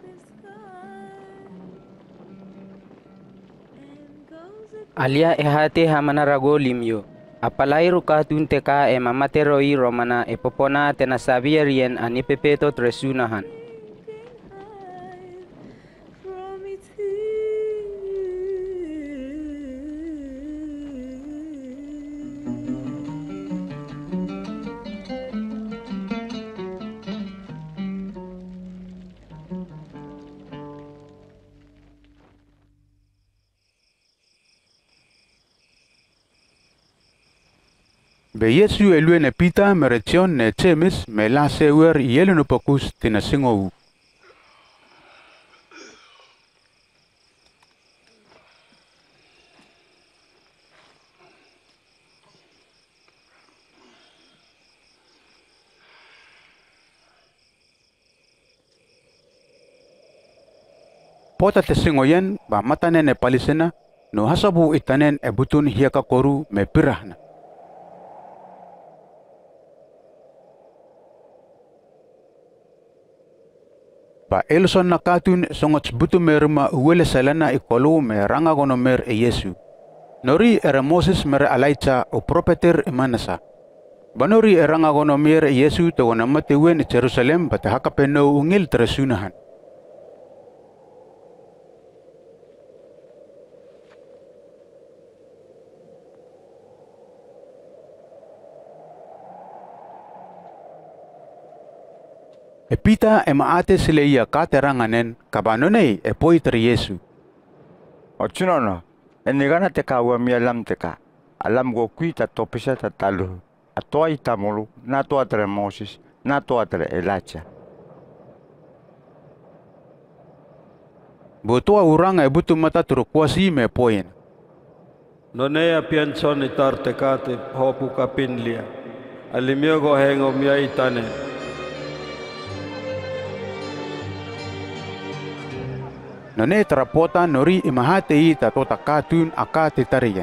Alia ehate hamana rago limyo. Apalai rukatun te ka e mamateroi romana e popona te nasabierien anipepeto tresunahan. Be Yesu elue ne pita merecion ne cemis me la sewer yelu no pokus tina singo. Pota te singo yen ba matanen e palisena no hasabu itanen e butun hiaka koru me pirahna. Ba Elson na katun songots butu merma uwele salana ikolu me ranga gono mer e Yesu. Nori era Moses mer Elijah o propeter imanasa. Banori era ranga gono mer e Yesu te gona mate wen e Jerusalem bate hakapeno ungil tresunahan. E pita e maate sile ia ka te ranganen kabanonei e poitri Yesu. O chunono, e nigana te kaua mi alam te ka. Alam go kui ta topisa ta talu. A toa i tamulu, na toa tere Moses, na toa tere Elijah. Botoa uranga e butu mata turu kuasi me poin. Nonea pianson itar te ka te hopu kapinlia. Alimio go hengo mia itane. None terapota nori imahate i ta tota katun aka te tarian.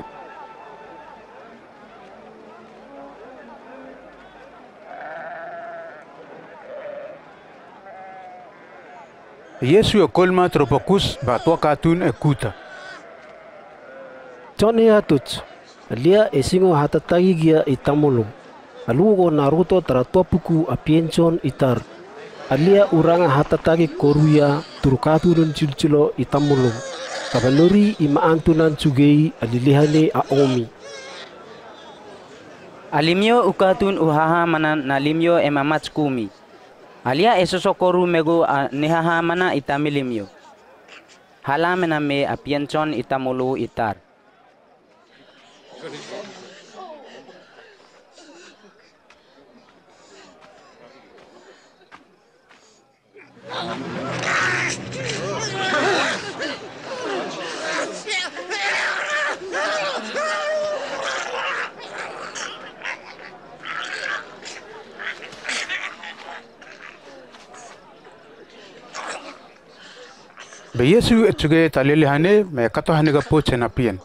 Yesu e kolma tropokus ba tua katun e kuta. Johnny atuts, Alia esingo hatatagi gia itamolo. Alugo Naruto taratua puku apienchon itar. Alia uranga hatatagi koruya turkaturun cilcilo itamolo. Kabanuri ima antunan cugei alilihane aomi. Alimyo ukatun uhaha mana nalimyo emamats kumi. Alia esosokoru mego a nehaha mana itamilimyo. Hala mename apienchon itamulu itar. Be Yesu etuge talilihane me kato haniga poche na pien.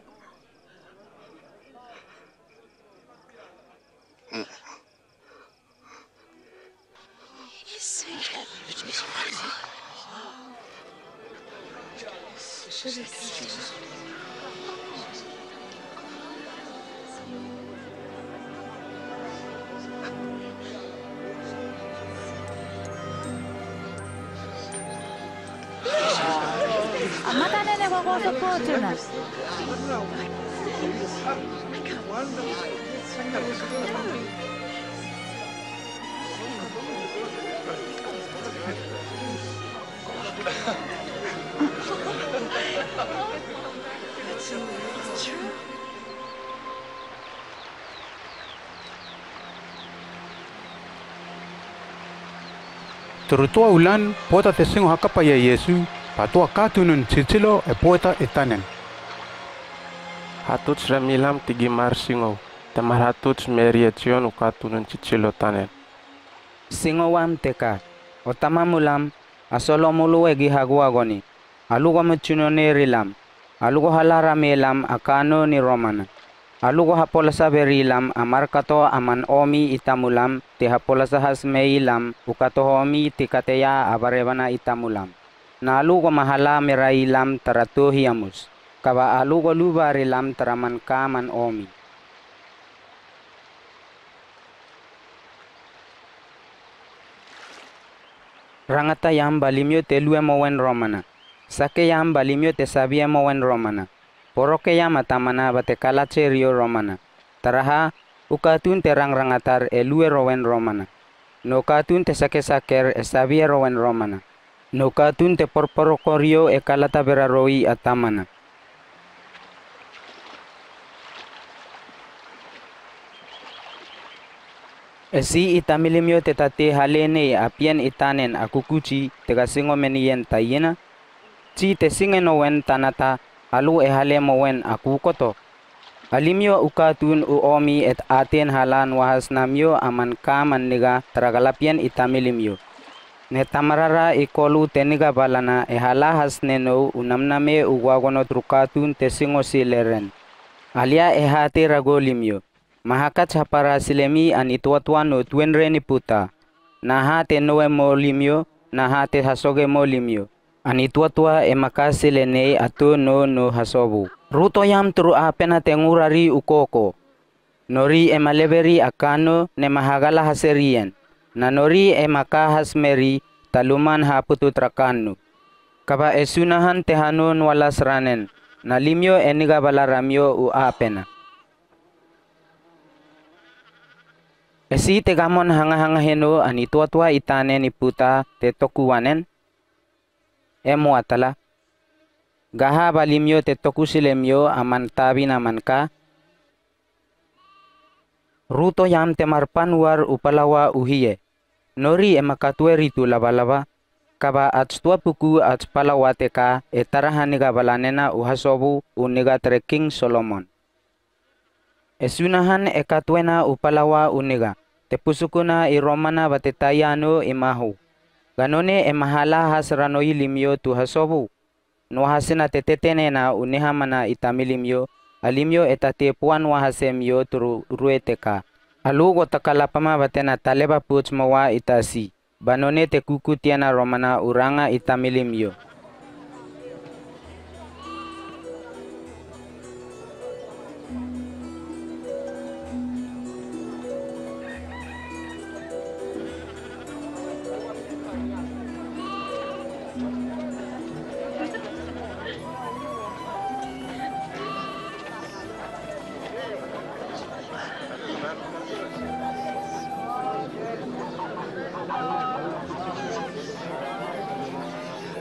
Amata nene kwa kwa sopo tuna. Turutua ulan pota te singo hakapa ya Yesu patua katunun cicilo e pota itanen. Hatuts remilam tigi marsingo. Temar hatuts meriacion ukatunun cicilo tanen. Singo wam teka. Otama mulam asolo mulu egi haguagoni. Alugo mechunone rilam. Alugo halara melam akano ni romana. Alugo hapolasa berilam amarkato aman omi itamulam te hapolasa hasmeilam ukato homi tikateya abarebana itamulam. Na alugo mahala merailam taratuhiamus. Kaba alugo lubarilam taraman kaman omi. Rangata yam balimyo te lue mowen romana. Sake yam balimyo te sabia mowen romana. Poroke yam atamana bate kalache rio romana. Taraha ukatun te rang rangatar e lue rowen romana. No katun te sake saker e sabia rowen romana. No katun te porporokorio e kalata beraroi atamana. Esi itamilimyo te tate halene apien itanen akukuchi te kasingo menien tayena. Ci te singenowen tanata alu e hale mowen akukoto. Alimyo ukatun uomi et aten halan wahas namyo aman kaman niga tragalapien itamilimyo. Ne tamarara ikolu teniga balana e halahas neno unamname uwagonot rukatun te singo sileren. Alia e hati ragolimyo. Mahakat hapara silemi an ituatuano tuenre ni puta. Nahate noe molimyo, nahate hasoge molimyo. An ituatua e makasile nei atu no no hasobu. Ruto yam turu apena tengurari ukoko. Nori e maleveri akano ne mahagala haserien. Na nori e makahas meri taluman haputu trakanu. Kaba esunahan tehanon walas ranen. Na limyo eniga balaramyo u apena. Esi tegamon hanga-hanga heno an ituatua itane ni puta te tokuwanen. Emo atala. Gaha balimyo te tokusilemyo aman tabi naman ka. Ruto yam te marpanwar upalawa uhiye. Nori e makatwe ritu laba-laba. Kaba atstua puku ats palawa te ka e tarahaniga balanena uhasobu uniga trekking Solomon. Esunahan e katwena upalawa uniga. Te pusukuna i romana batetayano imahu. Ganone e mahala hasrano ilimyo tu hasobu. No hasina tetetenena unihamana itamilimyo. Alimyo etate puan wahasemyo turu rueteka. Alugo takalapama batena taleba puts mawa itasi. Banone te kukutiana romana uranga itamilimyo.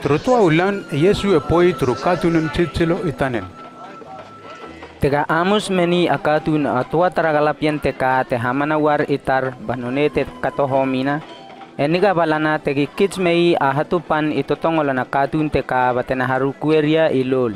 Terutua ulan Yesu epoi turu katunun cicilo itanen. Tega amus meni akatun atua taragalapian teka te hamana war itar banone te katohomina. Eniga balana tegi kits mei ahatupan itotongolana katun teka batena haru kueria ilol.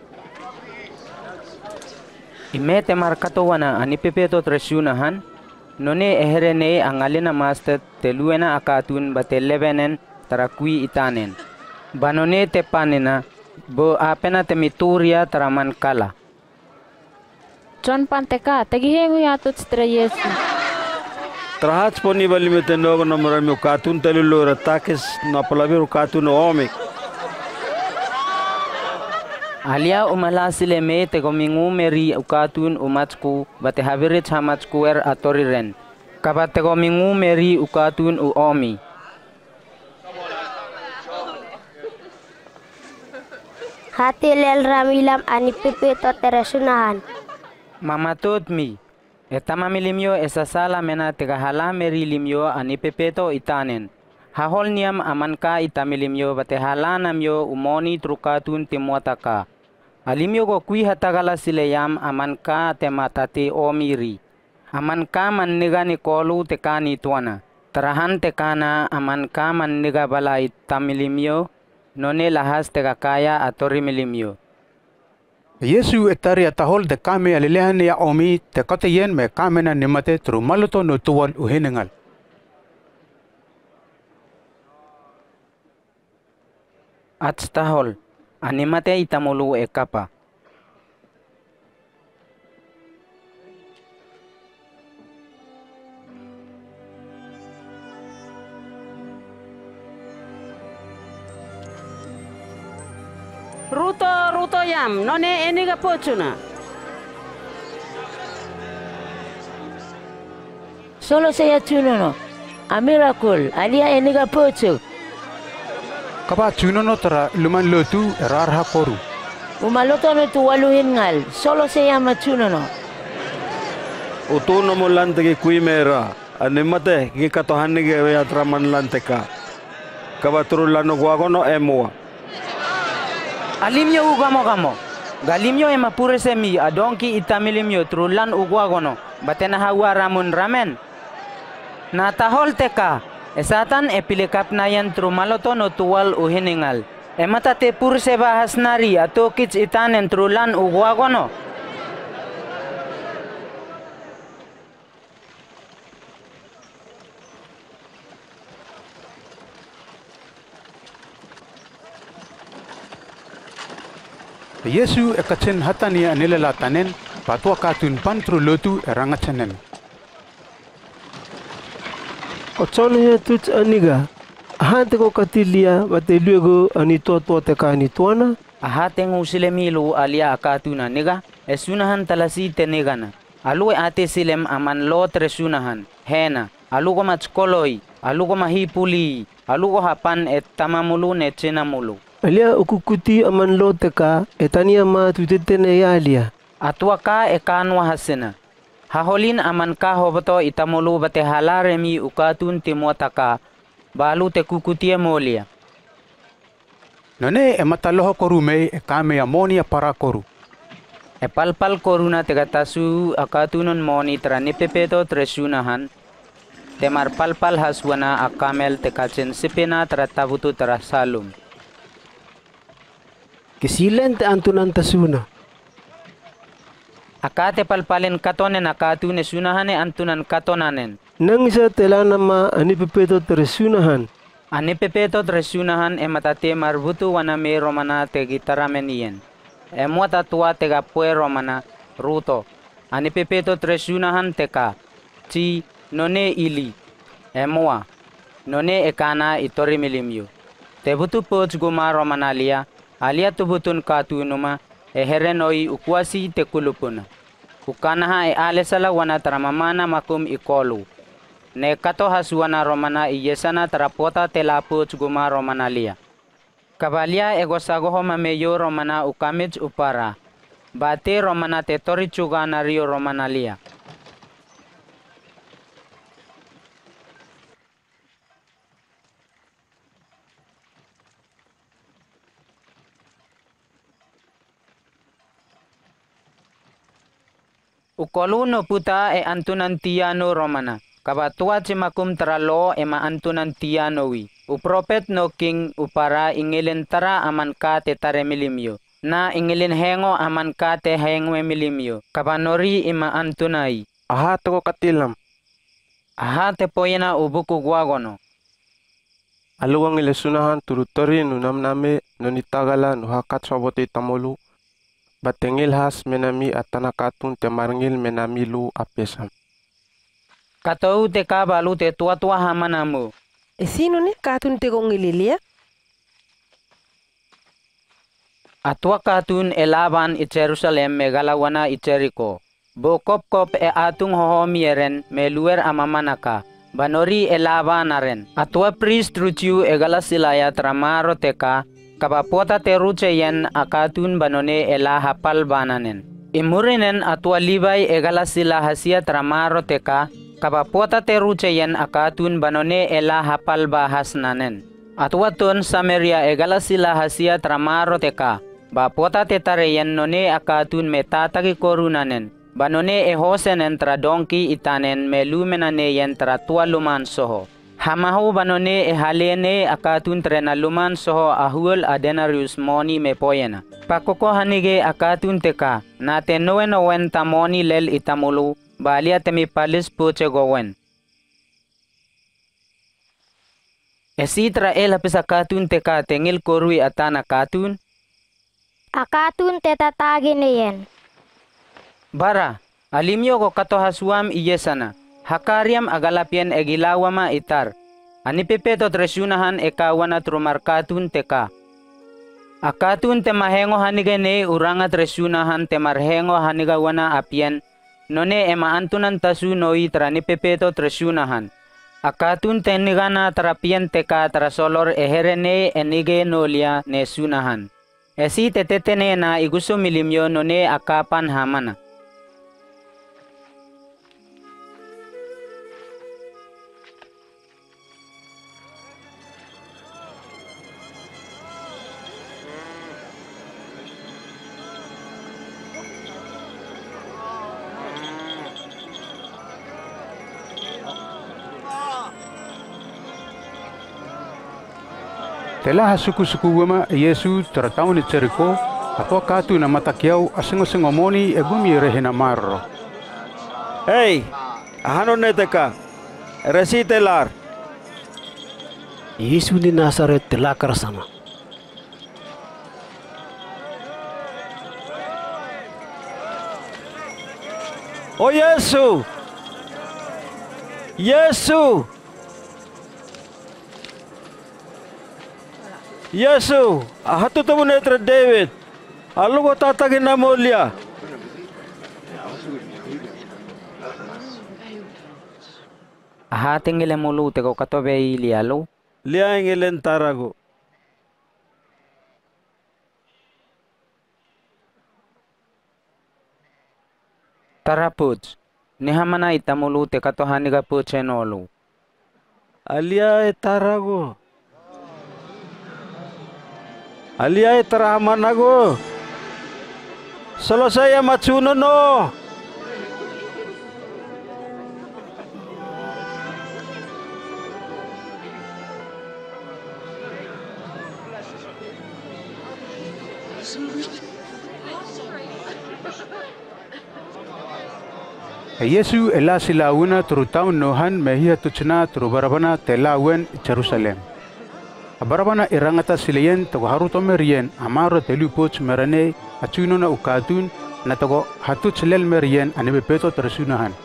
Ime te markatowana anipepeto tresunahan. None eherene angalena master teluena akatun bate levenen tarakui itanen. Banone te panena bo apena temituria taraman kala. John panteka tegihengu yatut stra Yesu. Trahat poni bali metenogo no marami katun telulo ratakes no palabi katun ome. Halia umalasile me te gomingu meri ukatun umatsku bate habirit hamatsku er atoriren. Kabate gomingu meri ukatun u omi. Hati lel ramilam anipipi to teresunahan. Mamatot mi. Etama milimyo esasala mena tega hala meri limyo anipepeto itanen. Hahol niam amanka itamilimyo bate hala namyo umoni trukatun timuataka. Alimyo go kui hatagala sileyam amanka tematate omiri. Amanka manniga ni kolu tekani tuana. Terahan tekana amanka manniga bala itamilimyo. None lahas tega kaya atori milimyo. Yesu etari atahol de kame alilehan ya omi te kateyen me kamena nimate tru maluto no tuwal uhinengal. Atstahol animate itamulu ekapa. Ruto ruto yam none eniga pochuna. Solo saya tunono. A miracle alia eniga pochu. Kapa tunono tara luman lotu rarha koru. Umaloto no tu waluhin ngal. Solo saya machunono. Utuno mo lantegi kui mera. Animate gi katohanni ge atraman lanteka. Kabaturu lano guagono emua. Alimyo ugamo gamo. Galimyo emapure semi adonki itamilimyo trulan ugwagono. Batena hawa ramun ramen. Na tahol teka. Esatan epilikap na yan trumaloto no tuwal uhiningal. Emata te purse bahas nari ato kits itanen trulan ugwagono. Yesu ekacen hatania nilalatanen patua katun pantru lotu erangacanen. Ochon he tuch aniga. Ahante ko katilia bate luego ani to to te kani tuana. Ahate ngusile milu alia akatuna niga. Esunahan talasi tenegana. Alue ate silem aman lo tresunahan. Hena. Alugo machkoloi. Alugo mahipuli. Alugo hapan et tamamulu ne chenamulu. Alia ukukuti aman lo teka etania ma tutetene ya alia. Atua ka ekanwa hasena. Haholin aman ka hoboto itamulu bate halaremi ukatun timuataka. Balu te kukutia molia. None emataloho koru mei ekame amonia para koru. Epalpal koruna tegatasu akatunon moni tranipepeto tresunahan. Temar palpal haswana akamel tekachen sipena tratabutu terasalum. Kisilen te antunan tasuna. Akate palpalen katonen akatune sunahane antunan katonanen. Nang isa telana ma anipepeto tresunahan. Anipepeto tresunahan ematate marbutu wana me romana te gitaramenien. Emuata tua tega pue romana ruto. Anipepeto tresunahan teka. Ci none ili. Emua. None ekana itori milimyo. Tebutu poch guma romana lia. Alia tubutun katunuma eherenoi ukwasi tekulupuna. Ukanaha e alesala wana taramamana makum ikolu. Ne kato hasuana romana iyesana tarapota telapuch guma romana lia. Kabalia egosagoho mameyo romana ukamich upara. Bate romana tetori chugana rio romana lia. Ukolu no puta e antunan tiano romana. Kabatua cimakum teralo ema antunan tianowi. Upropet no king upara ingilin tara aman ka te tare milimyo. Na ingilin hengo aman ka te hengwe milimyo. Kabanori ima antunai. Aha toko katilam. Aha te poyena ubuku guagono. Aluang ile sunahan turutori nu namname nonitagala nu hakat sobote tamolu. Batengil has menami atanakatun te marngil menami lu apesam. Katou te kabalu te tua-tua hamanamu. E sino ne katun te gongililia? Atua katun e laban i Jerusalem me galawana i Jericho. Bo kop-kop e atung hohomieren me luer amamanaka. Banori e labanaren. Atua priest ruciu e galasilaya tramaro teka. Kapapota te ruceyen akatun banone e la hapal bananen. Imurinen atua libay e galasila hasia tramaro teka. Kapapota te ruceyen akatun banone e la hapal bahas nanen. Atuatun Samaria e galasila hasia tramaro teka. Bapota te tareyen none akatun me tataki korunanen. Banone e hosenen tra donki itanen me lumenane yen tra tua luman soho. Hamahu banone e halene akatun trena luman soho ahuel adenarius moni me poyena. Pakoko hanige akatun teka. Nate noen owen tamoni lel itamulu. Balia temi palis poche gowen. Esitra el hapis akatun teka tengil korui atana katun. Akatun tetatagi niyen. Bara, alimyo ko katohasuam iyesana. Hakariam agalapien egilawama itar. Anipipeto tresyunahan ekawana trumarkatun teka. Akatun temahengo hanigene uranga tresyunahan temarhengo hanigawana apien. None ema antunan tasu noi tranipepeto tresyunahan. Akatun tenigana trapien teka trasolor eherene enige nolia ne sunahan. Esi tetetene na iguso milimyo none akapan hamana. Telah suku-suku wema Yesu teratau ni Jericho atau katu na matakiau asingo-singo moni egumi rehina marro. Hey, ahano neteka, resi telar. Yesu di Nazaret telakar sana. Oh Yesu, Yesu. Yesu, ahatu tamu netra David. Alu ko tatagin na mulia. Aha tingile mulu te ko katobe ilialo. Lia ingelen tarago. Taraputs. Nihamana itamulu te katohaniga puchenolu. Alia e tarago. Alia e taramanago. Solo saya machuno no. Yesu ela silawuna turutau nohan mehia tuchna turubarabana telawen Jerusalem. Abarabana irangata sileyen tago haruto merien amaro telu poch merane achuno na ukatun na tago hatu chelel merien anibe peto tersunahan.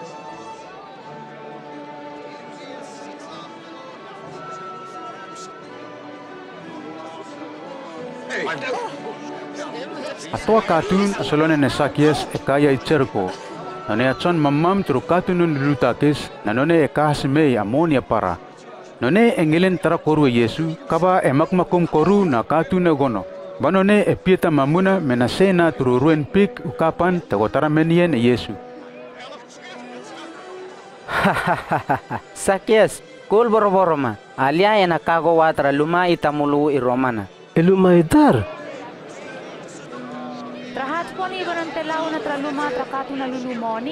Atwa katun asolone nesakies ekaya icherko. None achon mamam turu katunun lutakis na none ekahsimei amonia para. None engelen tara koru Yesu kaba emakmakum koru na katune gono. Banone epieta mamuna menasena turu ruen pik ukapan tagotara menien Yesu. Sakies, kul boro-boroma. Alia ena kago watra luma itamulu i romana. Eluma itar. Trahat poni banon telau na traluma trakatu na lulumoni.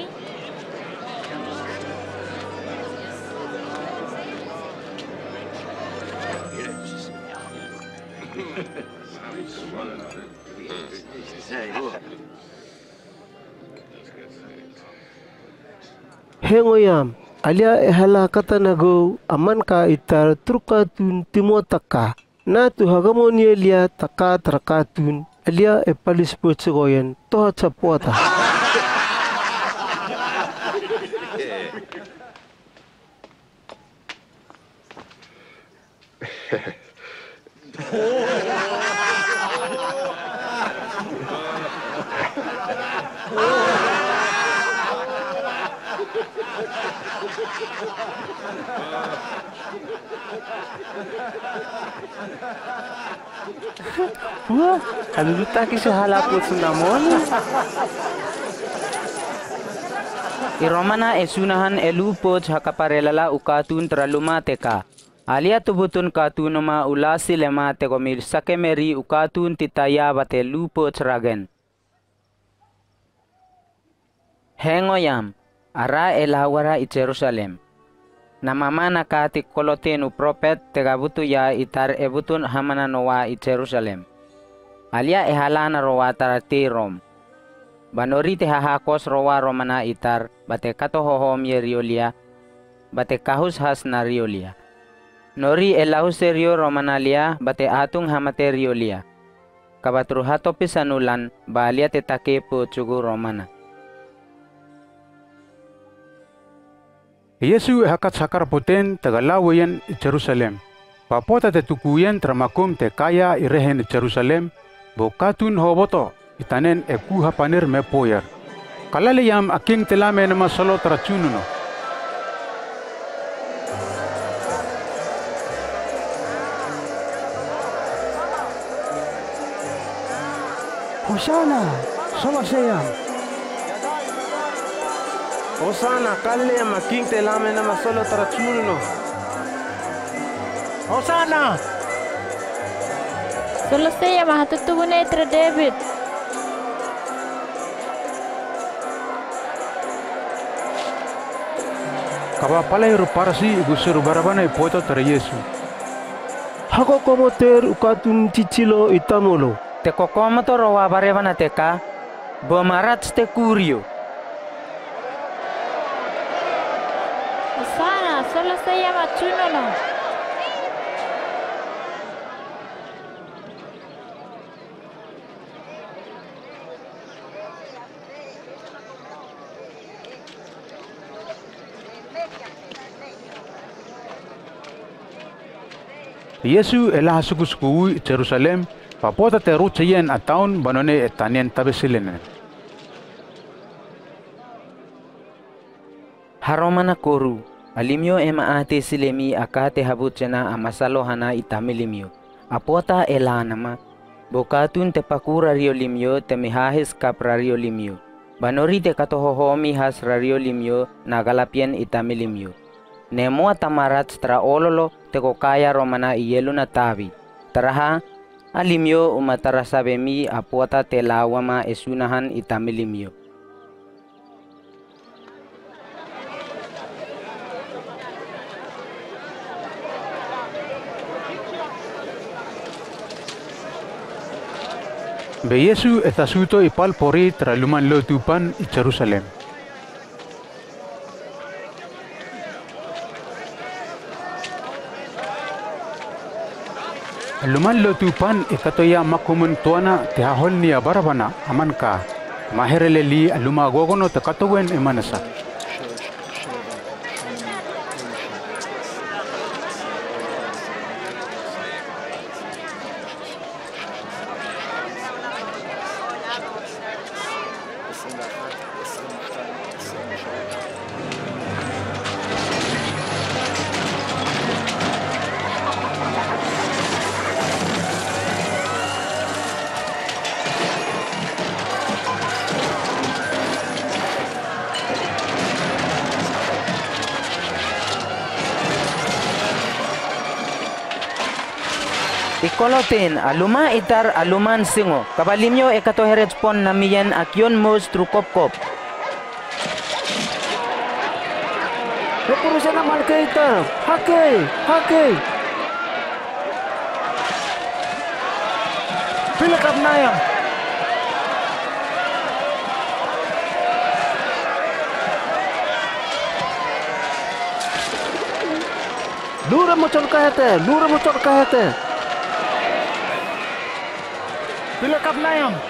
Hengoyam, alia ehala kata nago aman ka itar trukatun timotaka. Na tu hagamonia lia taka trakatun alia e palis potsegoyen toha chapuata. Wah, kalau luta kisah halaput sundamon. Iromana esunahan elupot hakaparelala ukatun traluma teka. Alia tubutun katunoma ulasi lema tegomil sakemeri ukatun titaya bate lupot ragen. Hengoyam, ara elawara i Jerusalem. Namamana kati kolotenu propet tegabutu ya itar ebutun hamana noa i Jerusalem. Alia ehalana roa tarati Rom. Banori te hahakos roa romana itar bate katohohom ye riolia bate kahus has na riolia. Nori elahus serio romanalia bate atung hamate riolia. Kabatru hatopi sanulan balia te takepo cugu romana. Yesu hakat sakar puten tagalawayan i Jerusalem. Papota te tukuyen tramakum te kaya irehen i Jerusalem. Bokatun hoboto itanen e kuha panir me poyer. Kalale yam aking telame nama solo trachununo. Hosana, solo sayam. Hosana, kalle making telame nama solo trachununo. Hosana. Solo sayam hatutubune tra David. Kaba palai ruparasi gusuru barabana i poto tra Yesu. Hako komoter ukatun cicilo itamolo. Te kokomoto roa barevana teka. Bomarat te kurio. Hosana, solo sayam achunono. Yesu elah suku-suku i Jerusalem. Papota te rutsayen ataun banone etanien tabesilenen. Haromana koru. Alimyo ema ate silemi akate habutjana amasalo hana itamilimyo. Apota elanama. Bokatun te pakura rio limyo te mihahis kapra rio limyo. Banori te katohohomi has rario limyo nagalapien itamilimyo. Nemoa tamarat stra ololo te kokaya romana iyelu na tabi. Taraha, alimyo umatarasabemi apota te lawama esunahan itamilimyo. Be Yesu etasuto ipal pori traluman lo tupan i Jerusalem. Luman lo tupan ikatoya makumun tuana te hahol ni abarabana aman ka. Maherele li aluma gogono te katowen emanasa. Ikolotin aluma itar aluman singo. Kabalimyo ekatoherets pon namiyan akyon mos trukop-kop. Repurusan naman kita. Hake, hake. Pila kap na yan. Lura mo chon kahete, lura mo chon kahete. Pila kap na yan.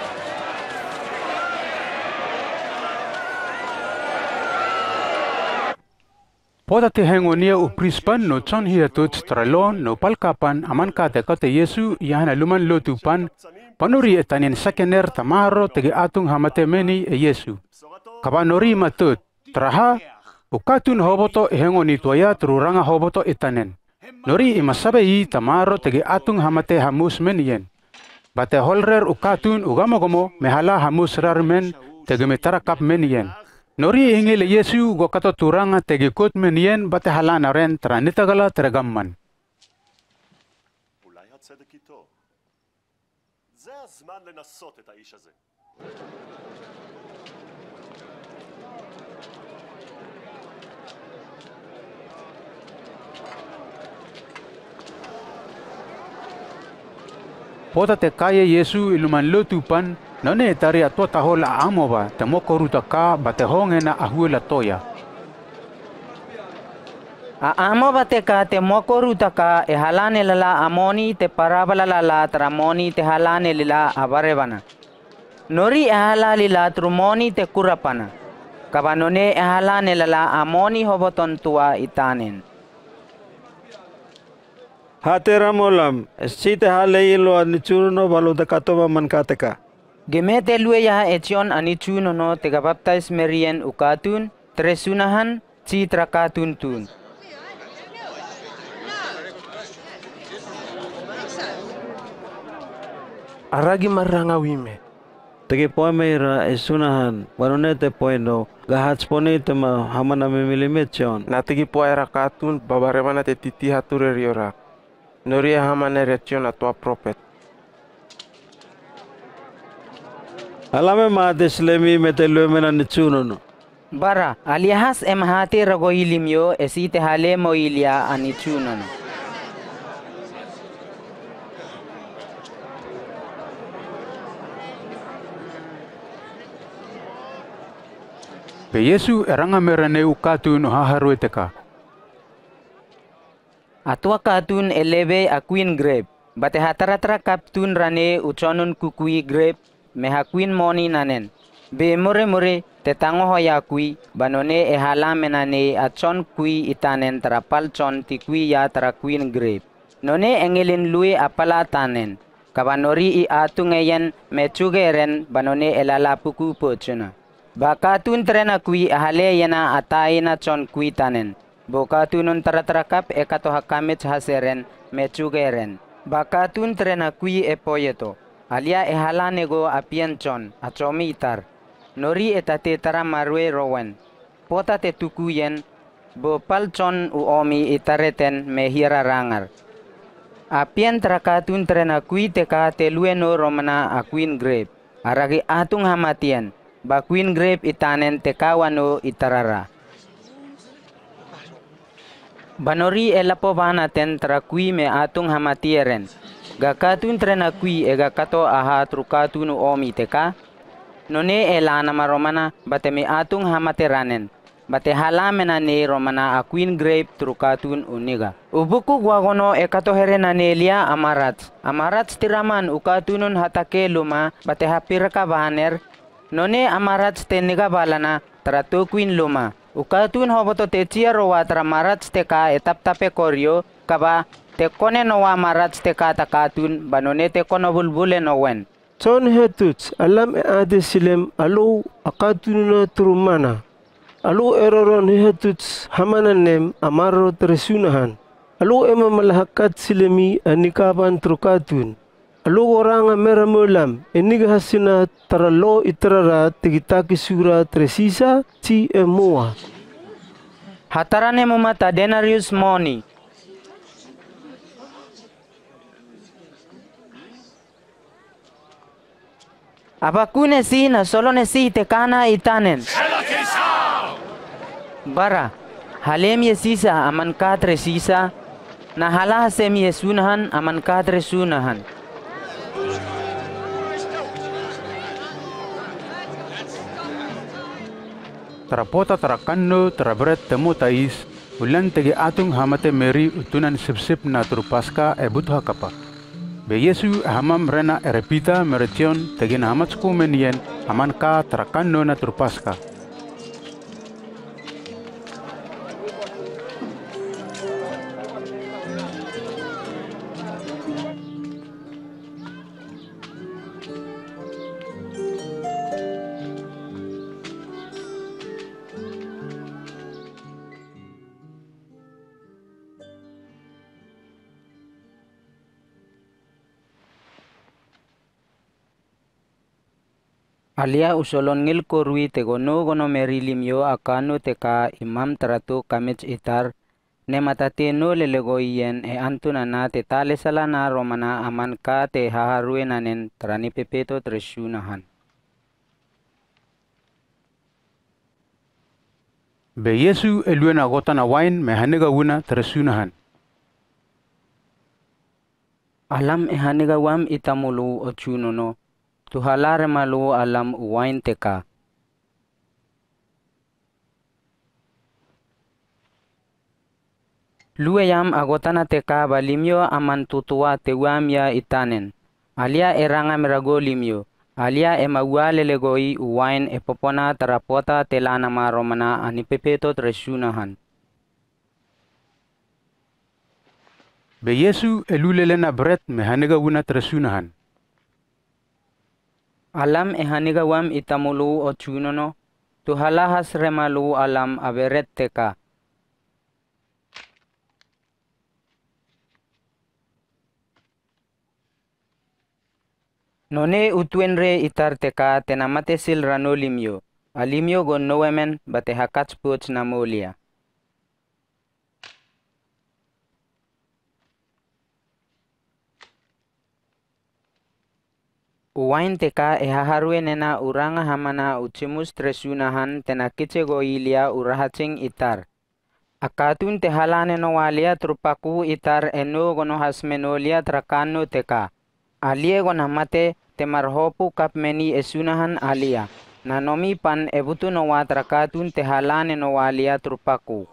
Poda te hengonia u prispan no chon hia tot stralon no palkapan aman ka te kate Yesu yahana luman lotupan panuri etanin sakener tamaro tege atung hamate meni e Yesu. Kapanori matut traha ukatun hoboto ehengoni tuaya tururanga hoboto etanen. Nori imasabe i tamaro tege atung hamate hamus menien. Bate holrer ukatun ugamogomo mehala hamus rarmen tege metarakap menien. Nori ingile Yesu gokato turanga tege kot menien bate halana ren tranitagala teregamman. אולי הצדק איתו. זה הזמן לנסות את האיש הזה. Pota te kaya Yesu iluman lotupan none tari atwa tahola amoba te mokoru taka bate hongena ahuela toya. Aamo bateka te mokoru taka e halane lala amoni te parabala lala tramoni te halane lila abarevana. Nori e hala lila trumoni te kurapana. Kabanone e halane lala amoni hoboton tua itanen. Hatera molam, site hale ilo anichuno balu dekatoma mankateka. Gemete lue ya echion anichuno no te baptize merien ukatun tresunahan citra katun tun. Aragi maranga wime. Tege poemeira esunahan, wanonete poeno, gahatspone tema hamana memilimetion. Natigi poera katun babaremana te titi hature riora. Noria hamane retion atwa prophet. Alame ma deslemi meteluemena nichuno. Bara, aliahas emhati rago ilimyo esite hale mo ilia anichuno. Pe Yesu eranga merane ukatun haharueteka. Atwa katun elebe a queen grape. Bate hataratra kaptun rane uchonun kukui grape meha queen moni nanen. Be more more te tango hoya kui banone e hala menane a chon kui itanen trapal chon ti kui ya tra queen grape. None engelin lui apala tanen. Kabanori i atungayen mechugeren banone elala puku pochuna. Bakatun trena kui ahale yana atai na chon kui tanen. Bokatunun taratrakap ekato hakamit haseren mechugeren. Bakatun trena kui epoyeto. Alia ehala nego apien chon achomi itar. Nori etate tara marwe rowen. Pota te tukuyen. Bopal chon uomi itareten mehira rangar. Apien trakatun trena kui teka telueno romana a queen grape. Aragi atung hamatien. Ba queen grape itanen tekawano itarara. Banori elapo banaten tra kui me atung hamatieren. Gakatun trena kui e gakato aha trukatun omi teka. None elana maromana bate me atung hamateranen. Bate halamena ne romana a queen grape trukatun uniga. Ubuku gwagono ekato herena nelia amarats. Amarats tiraman ukatunun hatake luma bate hapiraka baner. None amarats teniga balana tratu queen luma. Ukatun hoboto te chia rowa tra marats teka etap tape koryo kaba te kone nowa marats teka takatun banone te kono bulbule nowen. Chon hetuts alam e ade silem alo akatuna turumana. Alo eroron hetuts hamana nem amaro tresunahan. Alo ema malahakat silemi anikaban trukatun. Alo oranga meramulam eniga hasina taralo itrara tigitaki sura tresisa ci emoa. Hatarane mumata denarius moni. Abaku nesi na solo nesi te kana itanen. Bara, halem ye sisa aman katre sisa, na halah sem ye sunahan aman katre sunahan. Terapota terakanno terabret temu tais, ulan tegi atung hamate meri utunan sip-sip na turupaska e butha kapa. Be Yesu hamam rena erepita merecion tegi na hamat sku menien aman ka terakanno na turupaska. Halia usolon ngil korui te gono gono meri limyo akano te ka imam teratu kamich itar ne matate no lelegoyen e antuna na te tale salana romana aman ka te haharue nanen trani pepeto tresunahan. Be Yesu eluena gotana wain mehanega wuna tresunahan. Alam e hanega wam itamulu o chunono. Tuhalar malu alam uwain teka. Luayam agotana teka balimyo aman tutua tewam ya itanen. Alia eranga merago limyo. Alia emawale legoi uwain epopona terapota telana maromana anipepeto tresunahan. Be Yesu elulelena bret mehanega wuna tresunahan. Alam ehaniga wam itamulu o chunono, tuhalahas remalu alam aberet teka. None utuenre itar teka tenamate sil rano limyo, alimyo gon noemen bate hakats poch namolia. Uwain teka e haharue nena uranga hamana ucimus tresunahan tena kice goilia urahacing itar. Akatun te halane no walia trupaku itar eno gono hasmenolia trakano teka. Alie gona mate te marhopu kapmeni esunahan alia. Nanomi pan ebutu no wa trakatun te halane no walia trupaku.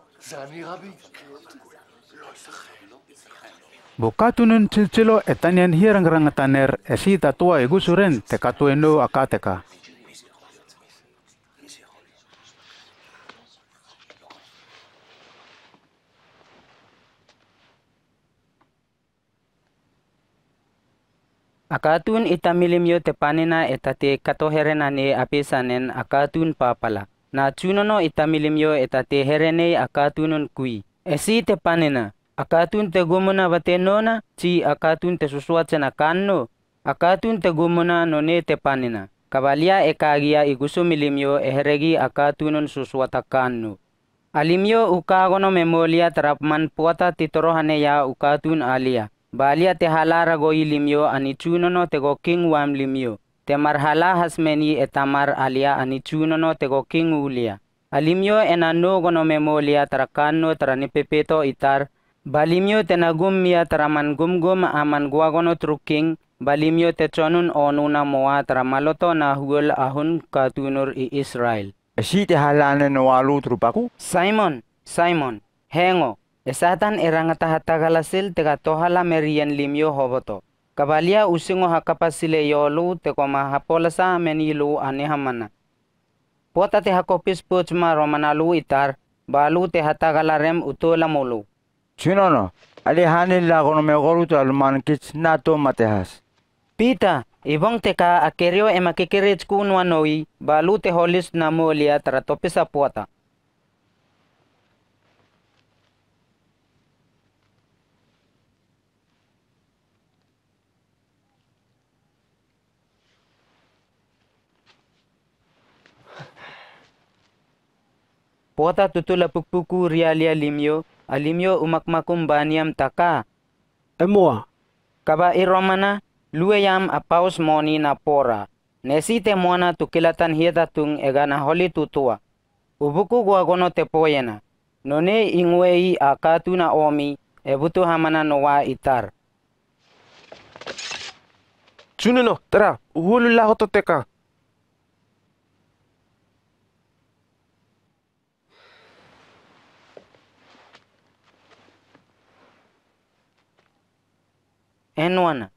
Bokatunun cilcilo etanian hirang-rang taner esi tatua egusuren tekatu eno akateka. Akatun itamilimyo te panina etate katoherenane apesanen akatun papala. Na chunono itamilimyo etate herene akatunun kui. Esi te panina. Akatun te gumuna batenona, ci akatun te susuat sena kanno, akatun te gumuna none te panina. Kabalia ekagia igusu milimyo eheregi akatunun susuata kanno. Alimyo ukagono memolia terapman puata titorohane ya ukatun alia. Balia te halara goi limyo anichunono te goking wam limyo. Te marhala hasmeni etamar alia anichunono te goking ulia. Alimyo enano gono memolia terakanno teranipepeto itar. Balimyo tenagum ya teraman gum-gum aman guagono truking, balimyo te chonun onuna moa teramaloto na huel ahun katunur i Israel. Esi te halane no walu trupaku? Simon, Simon, hengo, esatan erangatahatagalasil teka tohala merian limyo hoboto. Kabalia usingo hakapasile yolu teko mahapolasa menilu anehamana. Pota te hakopis puchma romanalu itar, balu te hatagalarem utola molu. Chunono, ali hanil la gono me goru to alman kits nato matehas. Pita, ibong teka akerio emakikirits kunwa noi, balu te holis na molia taratopisa puata. Puata tutula pukpuku rialia limyo, alimyo umakmakum baniam taka. Emua. Kaba iromana, lueyam apaus moni na pora. Nesi te moana tu kilatan hieta tung egana holi tutua. Ubuku gua gono te poyena. None ingwei a katuna omi e butu hamana noa itar. Chunono, tara, uhulu la hoto teka. Enwana.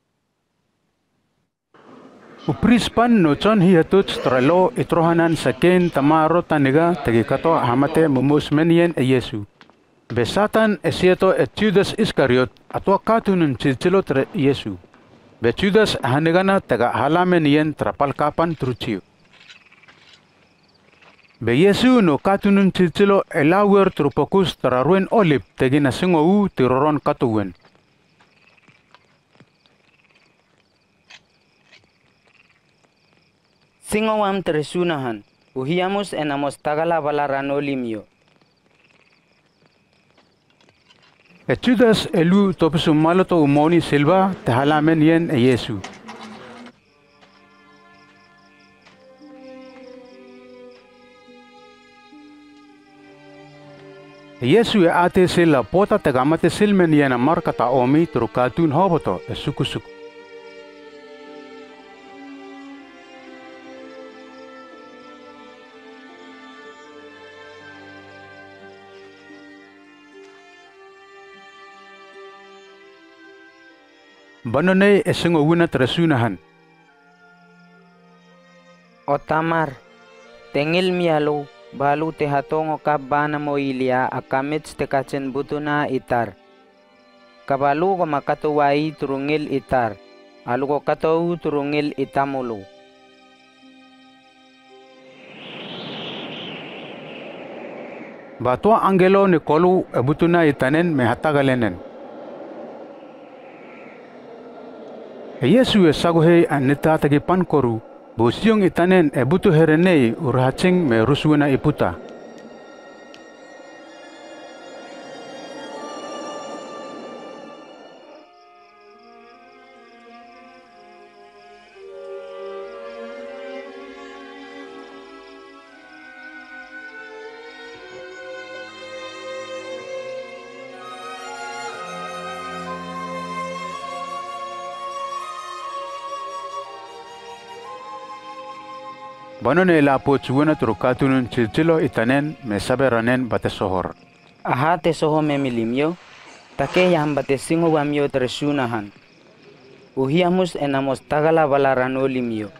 Uprispan no chon hi hatuts tralo itrohanan saken tamaro taniga tagikato hamate mumus menien e Yesu. Besatan esieto e Judas Iskariot atwa katunun chilchilo tre Yesu. Be Judas hanigana taga halamenien trapal kapan truchiu. Be Yesu no katunun chilchilo elawer trupokus traruen olip tegina singo u tiroron katuwen. Singowam teresunahan, uhiamus enamos tagala balarano limio. E Judas elu topisu maloto umoni silva te halamen yen e Yesu. E Yesu e ate sila pota te gamate silmen yen a markata omi turu katun hoboto e suku suku. Banone e singo wina tersunahan. Otamar, tengil mialo, balu te hatongo kabana mo ilia akamits te kachen butuna itar. Kabalu ko makatuwai turungil itar, alu ko katou turungil itamulu. Batua angelo ni kolu e butuna itanen me hatagalenen. E Yesu e saguhei anita tagi pankoru, busiong itanen e butu herenei urhaching me rusuena iputa. Banone la pochuena turu katunun chilchilo itanen me saberanen bate sohor. Aha te soho me milimio, take yang bate singo wamio tersunahan. Uhiamus enamos tagala balarano limio.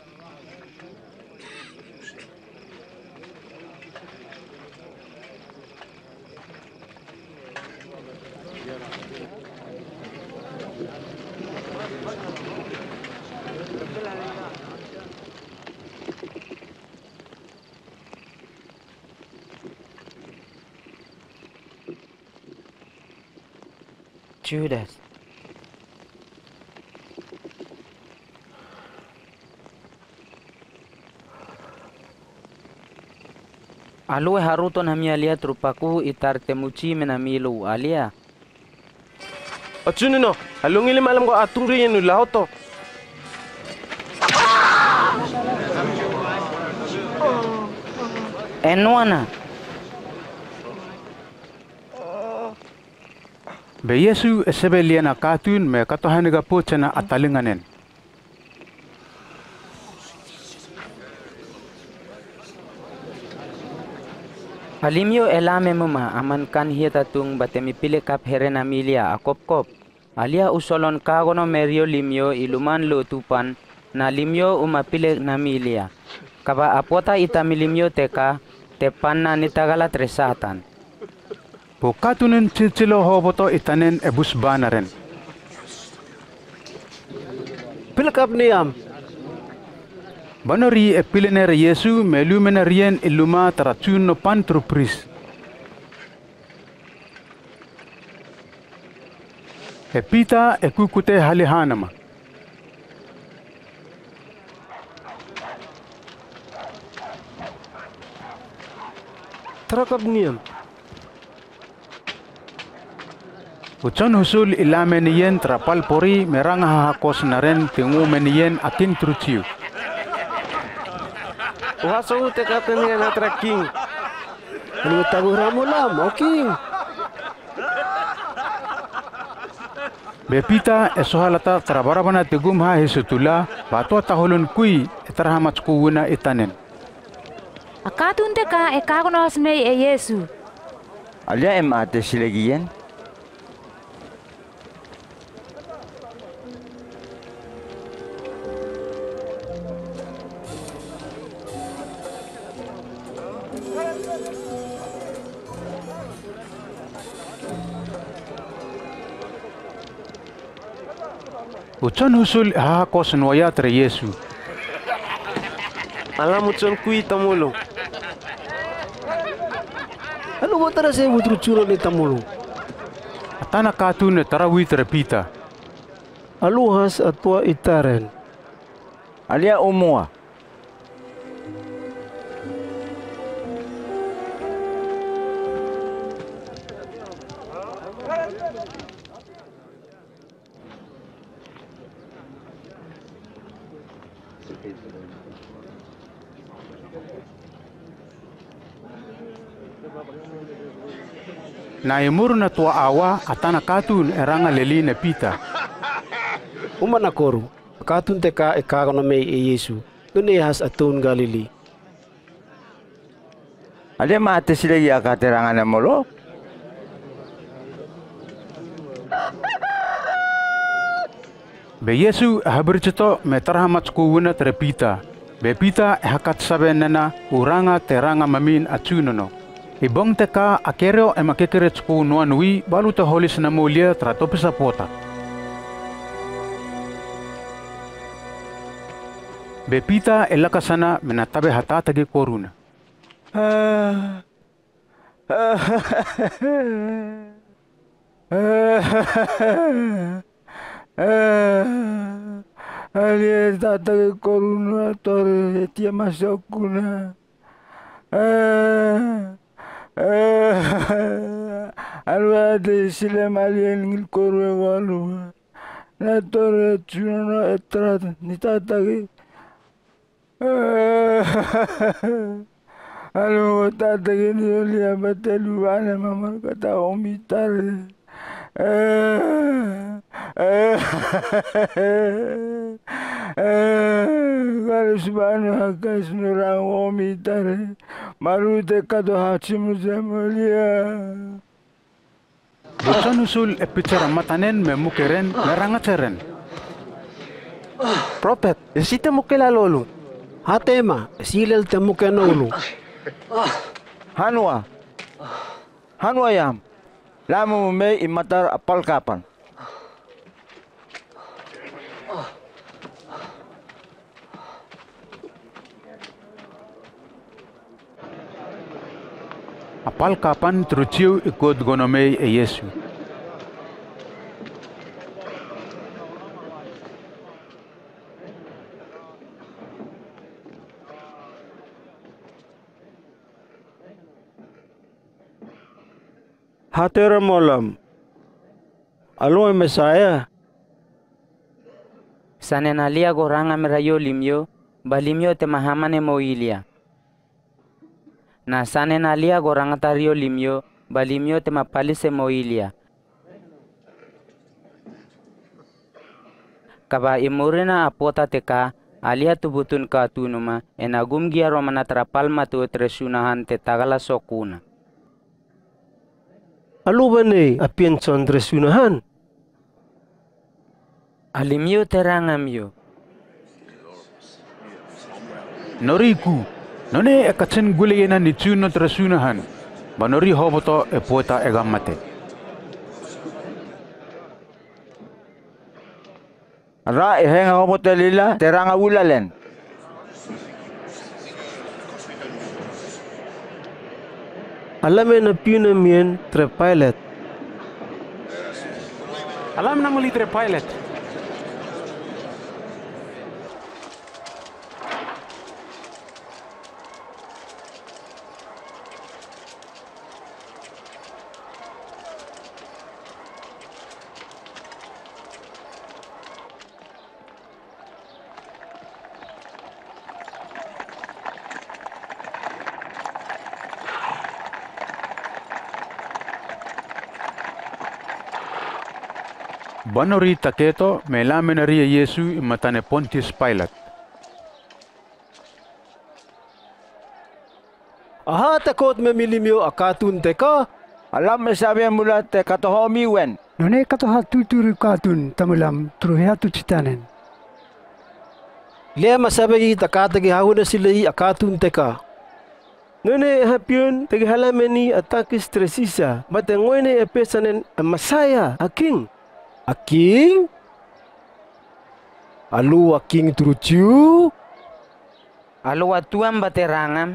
Judas. Alu haruton hamia lihat rupaku itar temuci menamilu alia. Ochunono, alungili malam ko atung riyen nu lahoto. Enwana. Be Yesu e sebeliana katun me katohaniga pochena atalinganen. Alimyo elame muma aman kan hieta tung batemi pile kap herena milia akop kop. Alia usolon kagono merio limyo iluman lo tupan na limyo umapile na milia. Kaba apota itamilimyo teka tepan na nitagala tresatan. Po katunen chilchilo hoboto itanen e busbanaren. Pilkap niam. Banori e pilenere Yesu me lumena rien iluma tarachun no pantrupris. E pita e kukute halihanama. Terakap niam. Ucon husul ilamenien trapal pori merang hahakos naren tingu menien akin truciu. Tuhaso te katen nga king. Ano tago ramo lam, o king. Bepita esohalata trabarabana tegum ha hisutula bato tahulun kui etrahamat kuuna itanen. Akatun te ka e kagonos mei e Yesu. Alia em ate silegian. Ucan husul hahakos noya tre Yesu. Alam ucon kui tamulong. Ano mo tara sa utrutsuro ni tamulong? Atana katun tarawi terpita. Aluhas atwa itaren. Alia umua. Na imur na tua awa atana katun eranga leli na pita. Umana koru, katun te ka e kagono mei e Yesu. Nune has atun Galili. Alia mate silegi akaterangan na molo. Be Yesu habercito metrahamat kuuna terpita. Be pita hakat sabenena uranga teranga mamin acunono. Ibang teka akereo e makekeret ku nuanui balu te holis na mulia tratopisa pota. Bepita elakasana menatabe hatata ge koruna. Ah. Alia tata ge koruna tore tia masokuna. Alwa de sile malien ngil korwe walu. Na tore chuno etrat ni tata ge. Alwa tata ge ni olia batelu wana mamar kata omitare. Kalau subhanahu hakas nurang omitare. Maru te kado hachimu zemolia. Bukan usul epicara matanen memukeren merangaceren. Prophet, esite mukela lolo. Hatema, silel te mukena ulu. Hanua. Hanua yam. Lamu me imatar apal kapan. Apal kapan teruciu ikut gonomei e Yesu. Hatera molam. Alo Mesaya. Sanen Halia goranga merayo limyo, balimyo te mahamane moilia. Na sanen Halia goranga tario limyo, balimyo te mapalise moilia. Kaba imurena apota teka, Halia tubutun ka tunuma, enagum gia romana trapalma tu tresunahan te tagala sokuna. Alo bane apian son tresunahan? Alimyo terangamyo. Noriku, none ekatsen guleyena ni tuno tresunahan. Banori hoboto e poeta egamate. Ra ehenga hoboto lila teranga ulalen. Alame na pina mien tre pilot. Alam na muli tre pilot. Banori taketo me lamenari e Yesu i matane Pontius Pilate. Aha takot memilimio akatun teka. Alam mesabe mula te katohomi wen. None katoha tuturu katun tamulam truhea tuchitanen. Le masabe takata gi hauna silai akatun teka. None hapion tegi halameni atakis tresisa. Bate ngoine epesanen Masaya aking. Aking? Alu aking turucu? Alu atuam baterangam.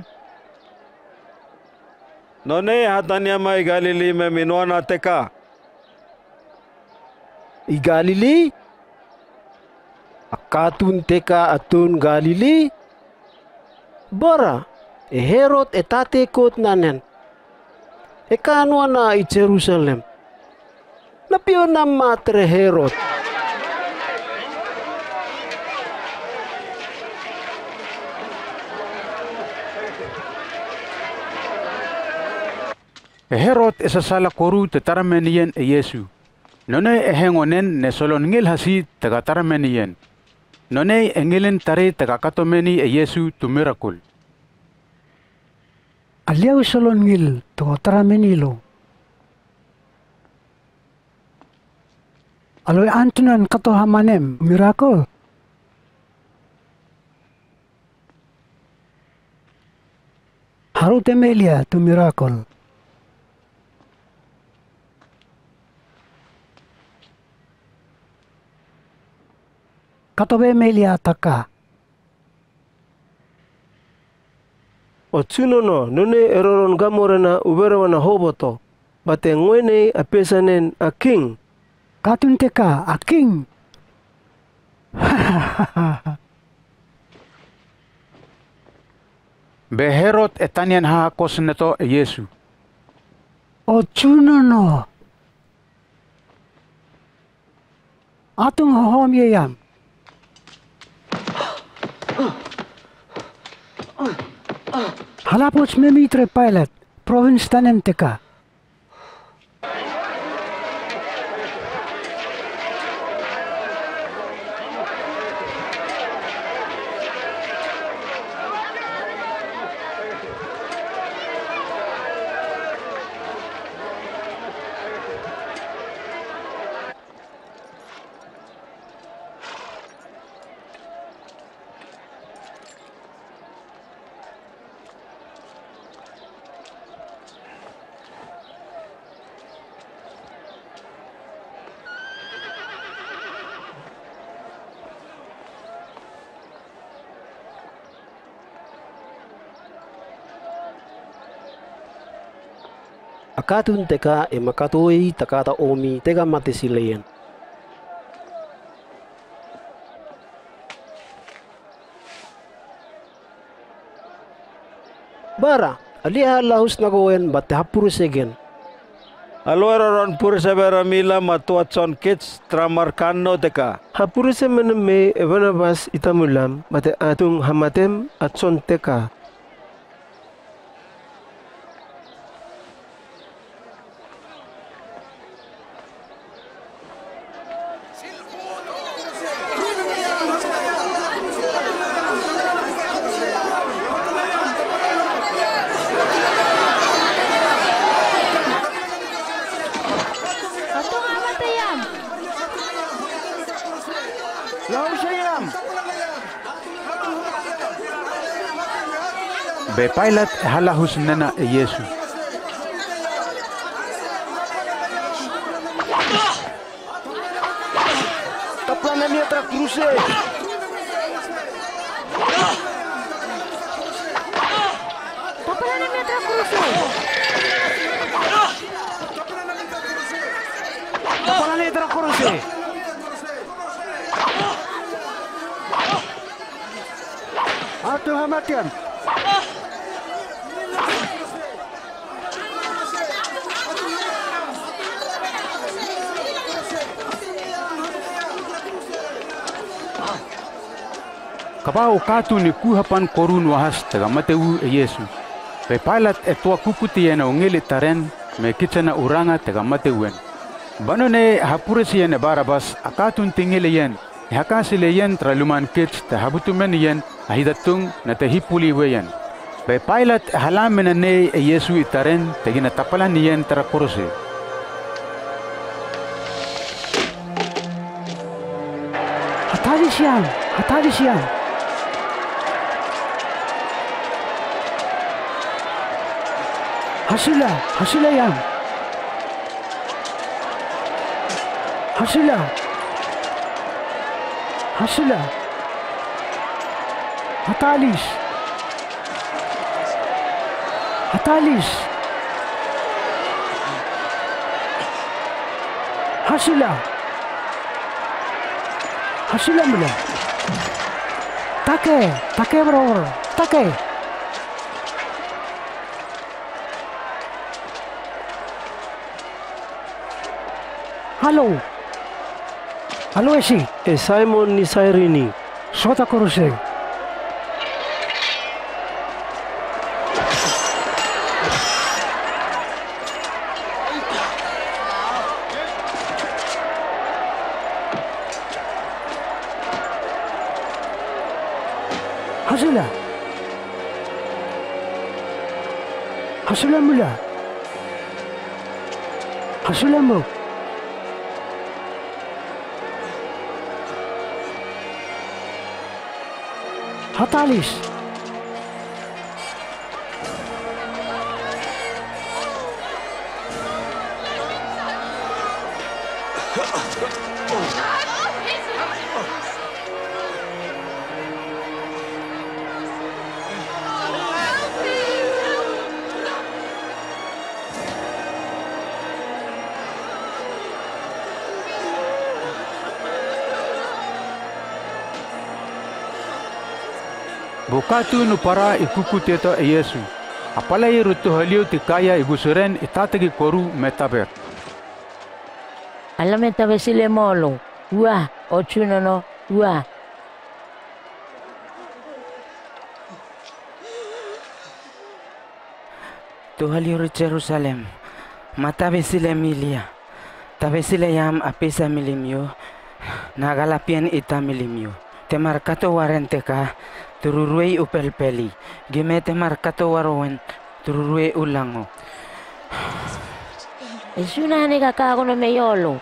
None hatanya mai Galili me minuana teka. I Galili? Akatun teka atun Galili? Bara, e Herod e tate kot nanen. E kanwa na i Jerusalem. Napio na matre Herod. E Herod e sasala koru te taramenien e Yesu. None e hengonen ne solon ngil hasi te taramenien. None e ngilen tare te katomeni e Yesu tu miracle. Alia usolon ngil to tarameni lo. Aloy antunan kato hamanem miracle. Haru temelia tu miracle. Katobe melia taka. O tsunono nune eroron gamorena uberawana hoboto. Bate ngoine apesanen aking. Katun teka aking. Be Herod e tanian hahakos neto e Yesu. O tsunono. Atung hohom yeyam. Halapos memitre Pilate, province tanen teka. Akatun teka e makatoi takata omi tega mate sileyan. Bara, alia lahus nagoen bate hapurus again. Alwararon pursa vera mila matuatson kits tramarkano teka. Hapurus meneme evanabas itamulam bate atung hamatem atson teka. Be Pilate halahus nena e Yesu. Taplana mi tra cruce. Taplana mi tra cruce. Taplana mi tra cruce. Atu hamatian. Kabao katu ni kuhapan korun wahas taga mateu e Yesu. Be Pilate e toa kukuti ena ongele taren me kitana uranga taga mateuen. Banone hapuresi yen barabas akatun tingile yen hakasile yen traluman kits te habutumen yen ahidatung na te hipuli weyen. Be pilot halam menane Yesu itaren tegina tapalan yen tera kuruse. Hatari siang, hatari siang. Hasila, hasila yang. Hasila. Hasila. Hatalis. Hatalis. Hasila. Hasila mula. Take, take bro, take. Halo. Halo esi. E Simon ni Sairini. Sota koruse. Hasila. Hasila mula. Hasila mo. Hatalis. Bukatu nu para ikuku teto e Yesu. Apalai rutu halio tikaya igusuren itatagi koru metaber. Ala metaber sile molo. Ua, ochuno no, ua. Tu halio ru Jerusalem. Mata besile milia. Tabesile yam apesa milimio. Nagalapien ita milimio. Te marcato warenteka. Tururue upelpeli, gemete markato warowen, tururue ulango. Esuna ni kakak aku nama Yolo.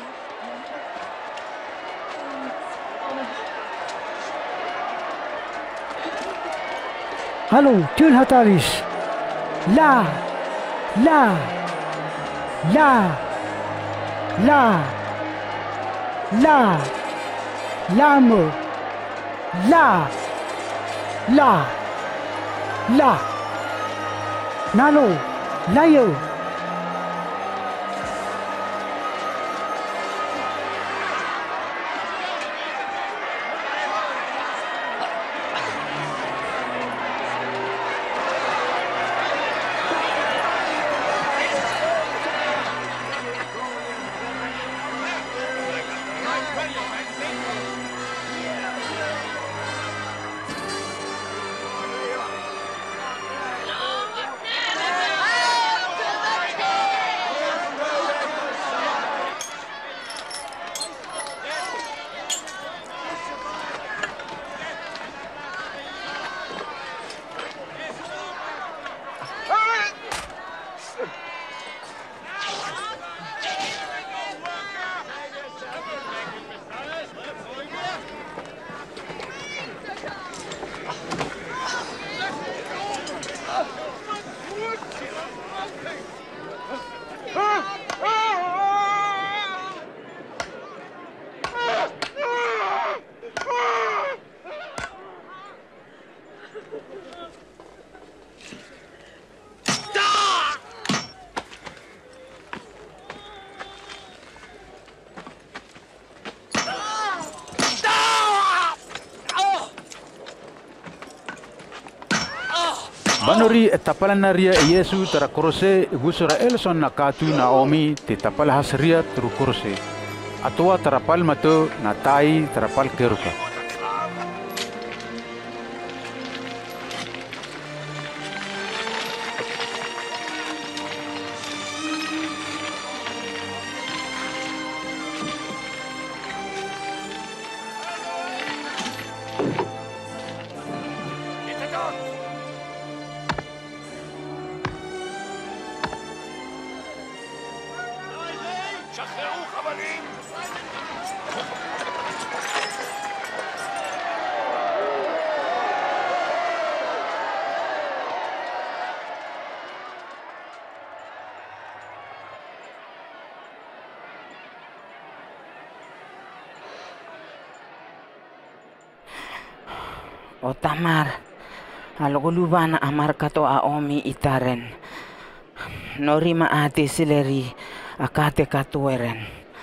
Halo, tun hatalis. La, la, la, la, la, lamo, la. La, la, nano, layo. Banori etapalan ria Yesu tera korose gusura Elson na katu Naomi te tapal hasria tru korose. Atua terapal mato na tai terapal keruka. שחררו חבלים! O tamar, alugulubana amar kato aomi itaren. Nori maate sileri akate katueren.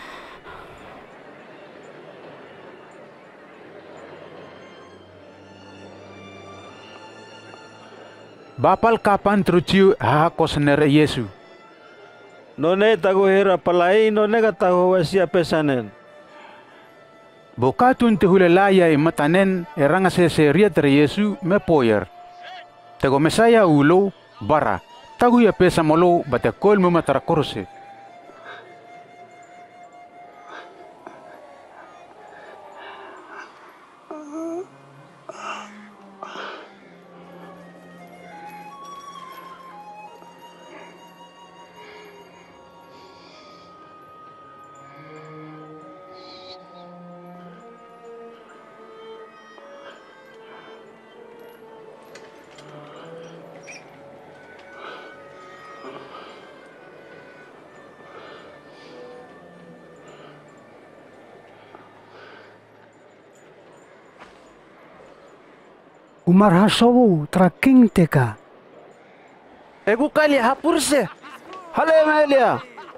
Bapal kapan truciu hakos nere Yesu. None tago hera palai none katago wasia pesanen. Bokatun te hulelaya e matanen e ranga se se ria tere Yesu me poyer. Tego mesaya ulo bara. Tagu ya pesa molo bate kol muma tara korse. Umar hasobu traking teka. Egu kali hapurse. Halia Halia.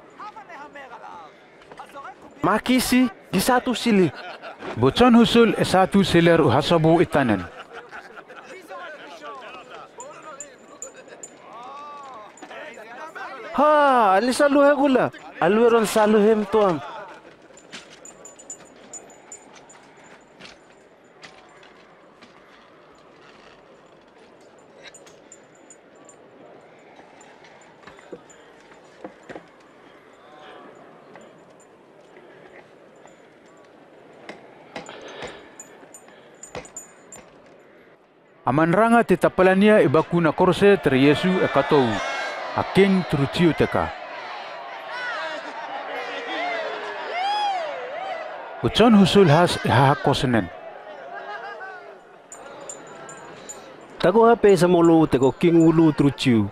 Makisi di satu sili. Bocon husul e satu siler hasabu itanen. Ha, ali saluhe gula. Alweron saluhem tuam. Aman ranga te tapalania e bakuna korse tere Yesu e katou. A king truciu teka. Ucon husul has e hahakosenen. Tago hape sa molo tego king ulu truciu.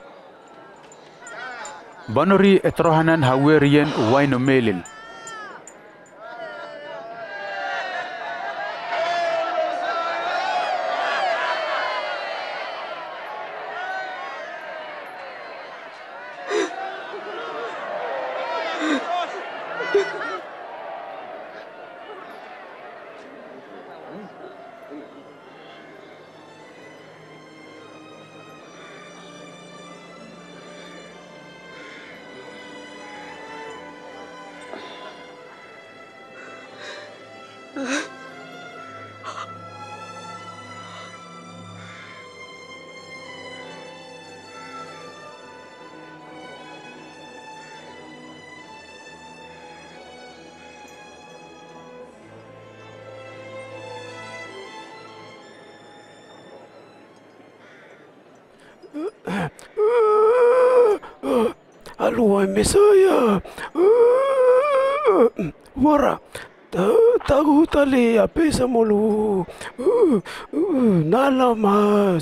Banori e trohanan hawerien uwaino melil. Aluai Mesaya. Wara. Tagu tali ape sa molo. Nalamas.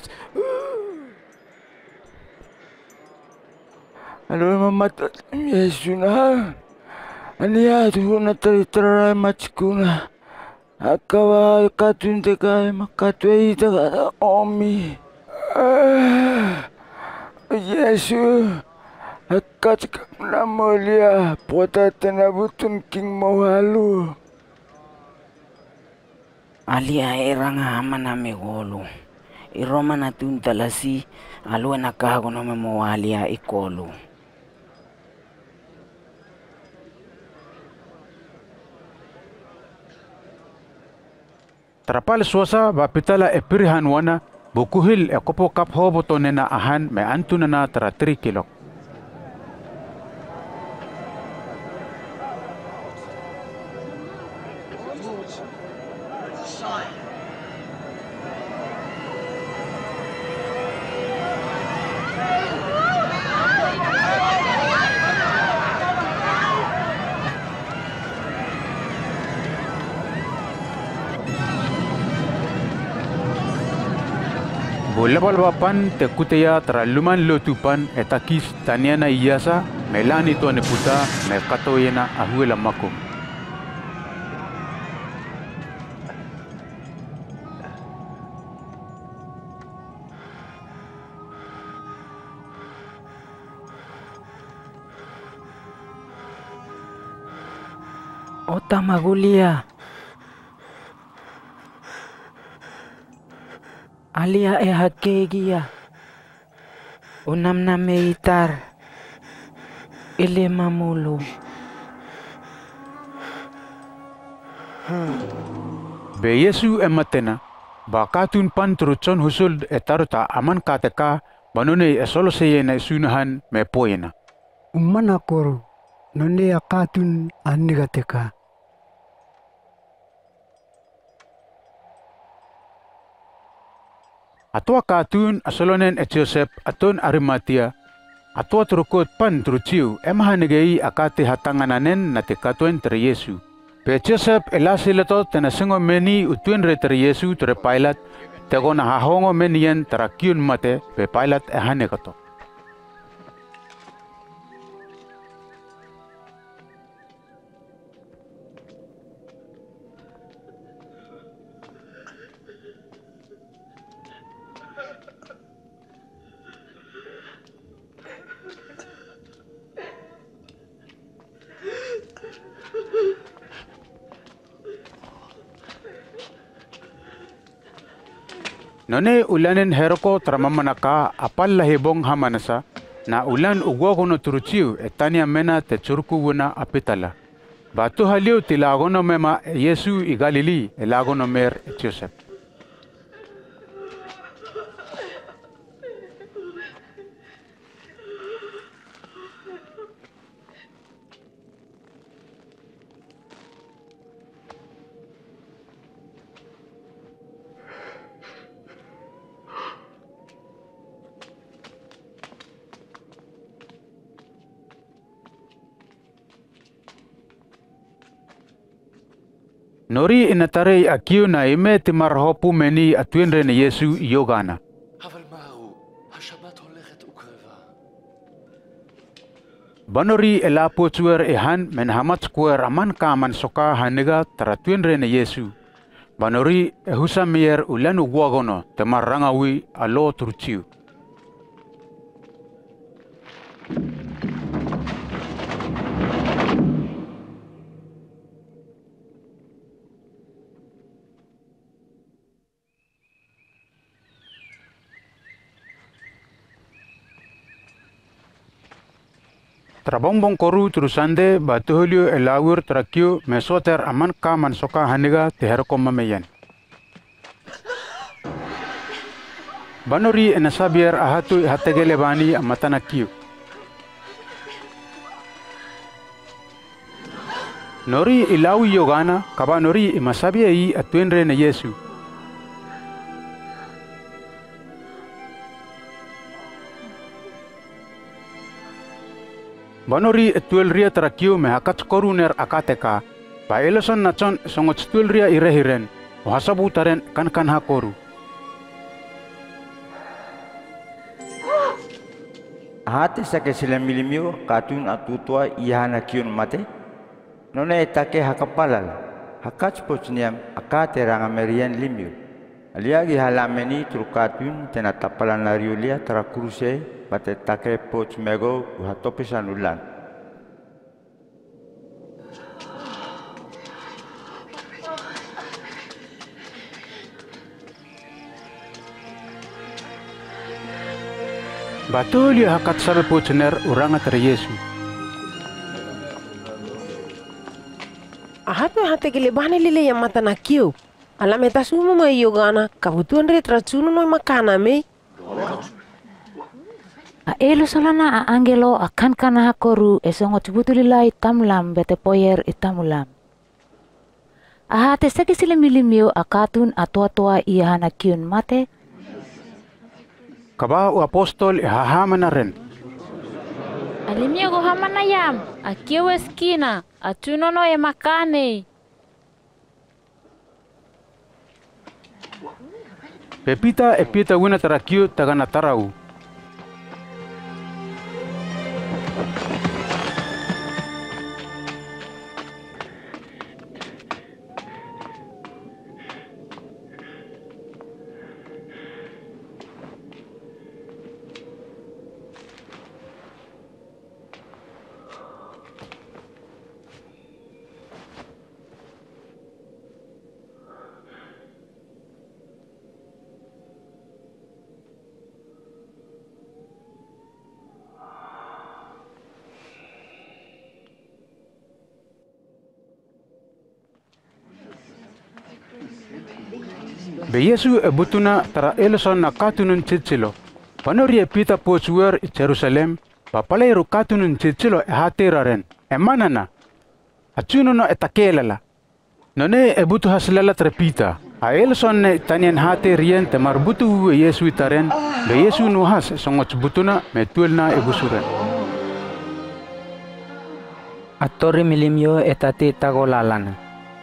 Aluai mamata Yesu na. Ania tu na tari tara machikuna. Akawa katun teka makatwei teka omi. Yesu. Akat na molia pota tenabutun king mawalu. Alia eranga hamana megolu. Iroma na tuntalasi alue nakago na memoalia ikolu. Trapal suasa bapitala e pirihan wana bukuhil e kopo kap hoboto nena ahan me antunana tara tri kilok. Ulabalapan te kuteya tra luman lotupan etakis taniana iyasa melani to neputa me katoyena ahuela mako. Ota magulia. Alia e hakegia. Unam name itar. Ile mamulu. Be Yesu ematena ba katun pan truchon husul etaruta aman kateka banone esolo seyena sunahan me poena. Umana koru none akatun anigateka. Atua katun asolonen et Joseph aton Arimatia atua trukot pan truchiu emahanegei akate hatangananen na te katuen ter Yesu. Pe Joseph elasileto tena sengo meni utuen re ter Yesu ter Pilate tegona hahongo menien terakiun mate pe Pilate ehanegato. None ulanen heroko tramamanaka apal lahibong hamanasa na ulan ugwagono turuchiu etania mena te churku wuna apitala. Batu haliu tilagono mema Yesu i Galili elagono mer Joseph. Nori inatarei akiu na ime timarhopu meni atuenre na Yesu yogana. Banori elapo chuer ehan menhamat square aman kaman soka haniga taratuenre na Yesu. Banori ehusamier ulanu guagono temarrangawi alo turchiu. Trabongbong koru terusande batuhulio elawur trakio mesoter aman kaman soka haniga teherko mameyan. Banori enasabier ahatu hategele bani amatana kiu. Nori ilawi yogana kaba nori imasabia i atuenre na Yesu. Banori etuel ria terakiu mehakat koruner akateka. Ba eleson nachon songot stuel ria irehiren. Ohasabu taren kan kan hakoru. Ahate sake silamilimio katun atutua ihana kiun mate. None etake hakapalal. Hakach pochniam akate rangamerian limio. Aliagi halameni trukatun tena tapalan lariulia terakuruse bate take poch mego uhatopisan ulan. Batuli hakat sabe pochner uranga ter Yesu. Ahatu hategele bani lile ya matana kiu. Alameta sumu ma yogana kabutuan re trachuno no makana me. A elo salana a angelo akan kana hakoru esongo tibutulila itamlam bete poyer itamulam. Aha te seke sile milimio akatun atoa-toa iahana kiun mate. Kaba u apostol ihahamana ren. Alimia go hamana yam, akiu eskina, atunono e makane. Pepita e pita wina tarakio tagana tarau. Be Yesu e butuna tara eleson na katunun cicilo. Panori e pita pochuer i Jerusalem, papalairu katunun cicilo e hatiraren. E manana, acunono e takelala. None e butu hasilala trepita. A eleson ne tanien hatirien te marbutu e Yesu itaren, be Yesu nuhas songots butuna me tuelna e busuren. Atori milimyo e tati tagolalana.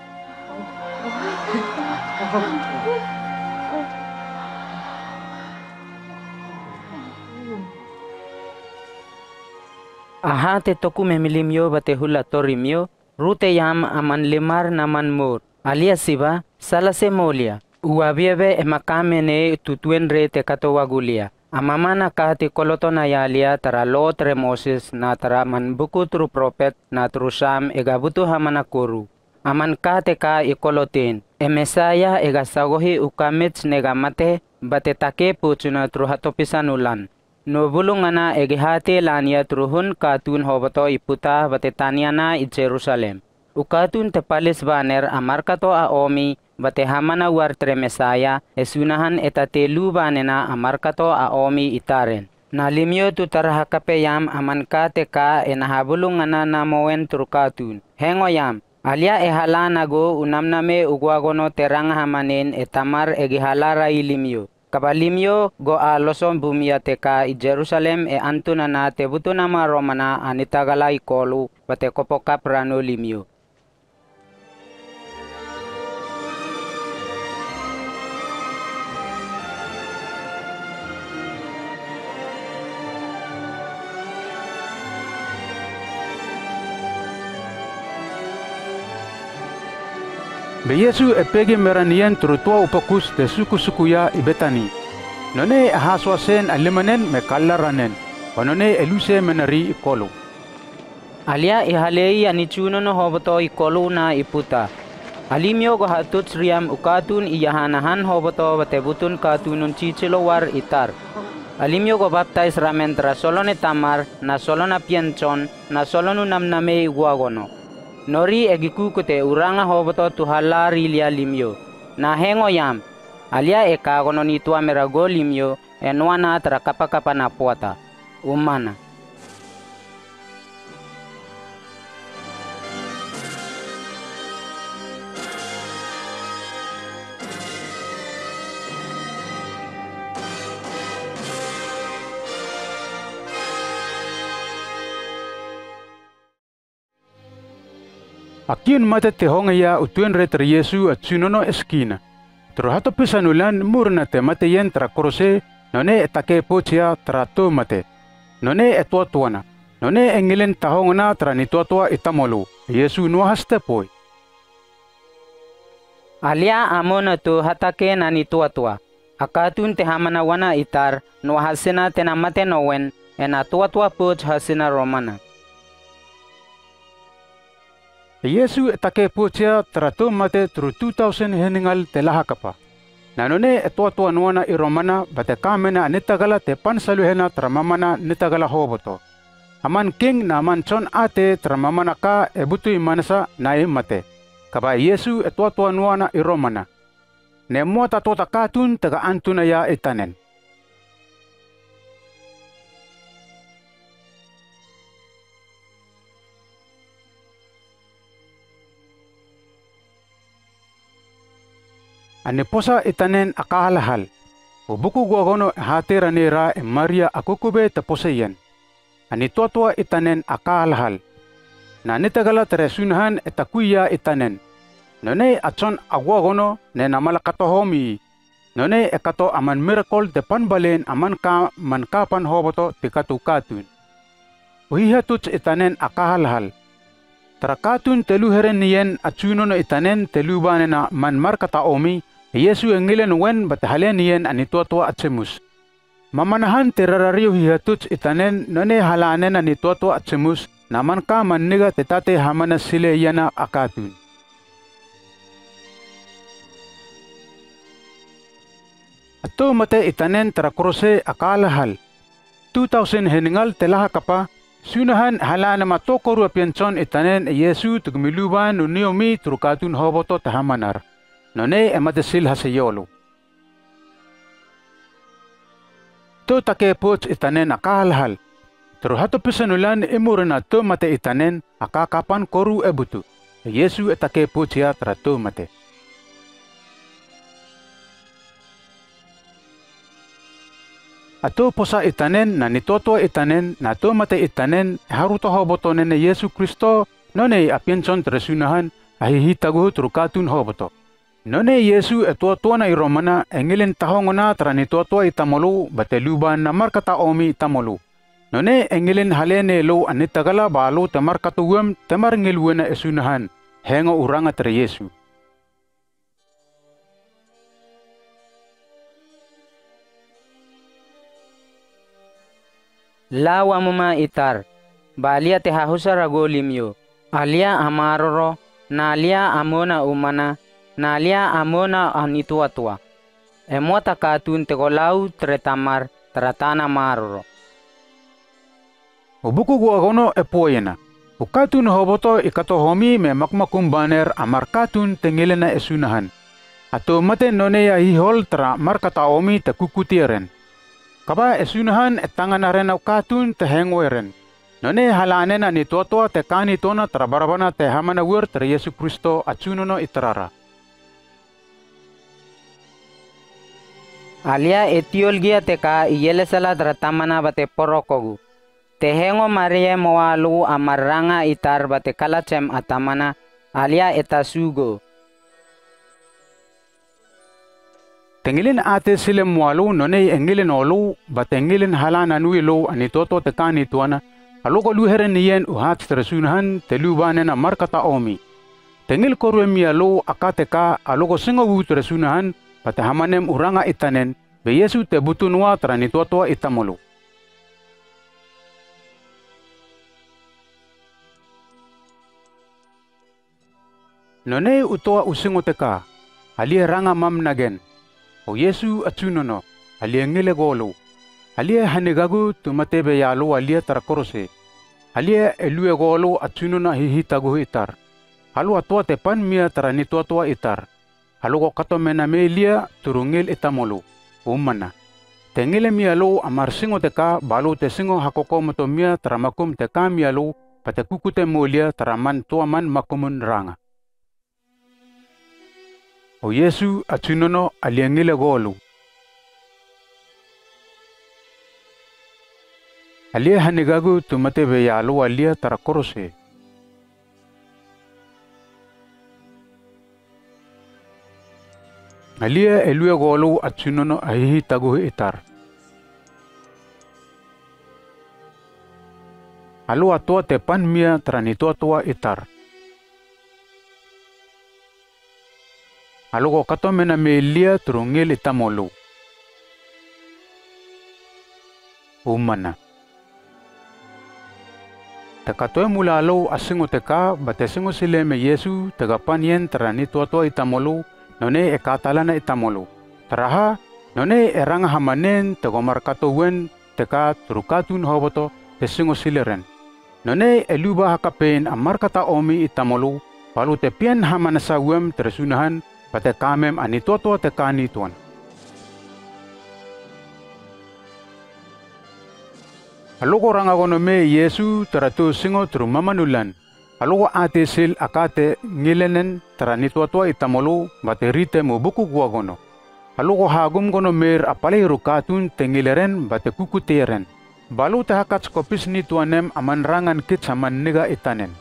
Aha te toku memilimyo bate hula torimyo, rute yam aman limar naman mur. Alia siba, salase molia. Uabiebe e makamene tutuen re te katowagulia. Amamana ka te koloto na yalia tara lo tre Moses na tara man buku tru propet na tru Sam ega butu hamana koru. Aman ka te ka ikolotin. E Mesaya ega sagohi ukamits nega mate bate take puchuna tru hatopisan ulan. No bulungana egihate lania truhun katun hobato iputa bate taniana i Jerusalem. Ukatun te palis baner amarkato a omi bate hamana war tre Mesaya esunahan etate lubanena amarkato a omi itaren. Nalimyo tu tarahakape yam amanka te ka enahabulungana namoen trukatun. Hengo yam. Alia ehala go unamname ugwagono terang hamanen etamar egihalara ilimyo. Kabalimyo go a loson bumia teka i Jerusalem e antunana te butunama romana anitagala ikolu bate kopoka prano limyo. Be Yesu e pegi meranien trutua upakus te suku-sukuya i Betani. None e haswasen alimanen me kallaranen. Panone e luse menari i kolu. Alia e halei anichuno no hoboto i kolu na iputa. Alimyo go hatuts riam ukatun iyahanahan hoboto bate butun katunun cicilo war itar. Alimyo go baptize ramen tra solone tamar na solona pienchon na solonu namname iguagono. Nori egiku kute uranga hoboto tuhala rilia limyo. Na hengo yam. Alia e kagono ni tua merago limyo e nuana tra kapakapa na puata. Umana. Akiun mata te honga ya utuen retra Yesu at sunono eskina. Tro hato pisanulan murna te mate yen tra korose, none etake pochia tra to mate. None etua tuana. None engilen tahongana tra ni tua itamolu. Yesu nuahaste poi. Alia amona tu hatake na ni tua tua. Akatun te hamana wana itar nuahasina te namate nowen ena tua tua poch hasina romana. Yesu etake pochia trato mate tru two thousand heningal te lahakapa. Nanone etua tua nuana i romana bate kamena nitagala te pansaluhena tramamana nitagala hoboto. Aman king na aman chon ate tramamana ka ebutu imanasa na imate. Kaba Yesu etua tua nuana i romana. Ne muata tota katun taga antuna ya itanen. Ane posa itanen akahalahal. Ubuku guagono hatera nera e Maria akukube te poseyen. Ani tuatua itanen akahalahal. Na nitagala teresunahan etakuya itanen. None atson aguagono ne namala katohomi. None ekato aman miracle depan balen aman ka man kapan hoboto tikatu katun. Uhihatuts itanen akahalhal. Tarakatun telu heren nien acunono itanen telu banena man markata omi Yesu engilen wen batahalen nien anituatua atsemus. Mamanahan terarario hihatuts itanen none halanen anituatua atsemus naman ka maniga tetate hamana sile yana akatun. Ato mate itanen terakrose akalahal. two thousand heningal telah kapa sunahan halana matokoru apianson itanen Yesu tugmiluban uniomi trukatun hoboto tahamanar. None emadesil haseyolo. To take poch itanen akalahal. Teruhato pisanulan imurena to mate itanen akakapan koru ebutu. Yesu etake poch ya trato mate. Ato posa itanen na nitoto itanen na to mate itanen haruto hoboto nene Yesu Kristo none apianson tresunahan ahihitagu trukatun hoboto. None Yesu etua na iromana engilen tahongona tranitoto itamolu bateluban na markata omi itamolu. None engilen halene lo anitagala balo temarkatuwem temarngilwena esunahan hengo uranga tre Yesu. Lawa mama itar, balia te hahusa ragolimyo, alia amaroro, nalia amona umana, nalia amona anituatua. Emota katun te golau tretamar tratana maroro. Ubuku guagono epoyena. Ukatun hoboto ikatohomi me makmakum baner amar katun tengilena esunahan. Ato mate none ya hihol tra markata omi te kukutieren. Kaba esunahan etangan arena ukatun te hengweren. None halanena ni totoa te kani tona trabarabana te hamana wer tre Yesu Kristo acunono itrara. Alia etiolgia teka iyelesala tratamana bate porokogu. Tehengo Maria moalu amaranga itar bate kalacem atamana alia etasugo. Tengilin ate sile mualu none engilin olu bate engilin halana nuilo anitoto te kani tuana aloko luheren nien uhat tresunahan telubanena markata omi. Tengil koru mialu akateka aloko singo wu tresunahan bate hamanem uranga itanen be Yesu te butunwa tranitoto itamolu. None utoa usingo teka alia ranga mam nagen. O Yesu acunono alia ngile golo. Alia hanigagu tumatebe yalo alia tarakorose. Alia elue golo acunona hihitagu itar. Halu atua tepan mia taranito atua itar. Halu ko kato menamelia turungil itamolo. Umana. Tengile mialo amar singo teka balu te singo hakoko moto mia taramakum teka mialo pate kukute molia taraman tuaman makumun ranga. O Yesu acunono aliangile golu. Alia hanigagu tumate beyalo alia tarakorose. Alia elue golu acunono ahihi tagu itar. Alu atua tepan mia tranito atua itar. Aluko kato mena melia turungil itamolu. Umana. Tekatoe mulalo asingo teka batesingo sile me Yesu tegapanien teranito atua itamolu none ekatalana itamolu. Teraha none eranga hamanen tegomar kato wen teka turukatun hoboto tesingo sileren. None eluba hakapen amar kata omi itamolu palu tepian hamanasa wem tersunahan pate kamem anitoto te kanituan. Aloko rangagono me Yesu teratu singo tru mamanulan. Aloko ate sil akate ngilenen teranitoto itamolu bate rite mo buku guagono. Aloko hagum gono mer apale rukatun tengileren bate kukutieren. Balu te hakats kopis nituanem aman rangan kits aman niga itanen.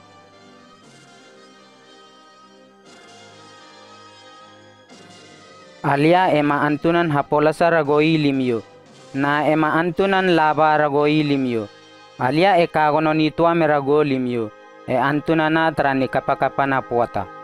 Halia ema antunan hapolasa ragoi limyo. Na ema antunan laba ragoi limyo. Halia e kagono ni tua merago limyo. E antunana trani kapakapana puata.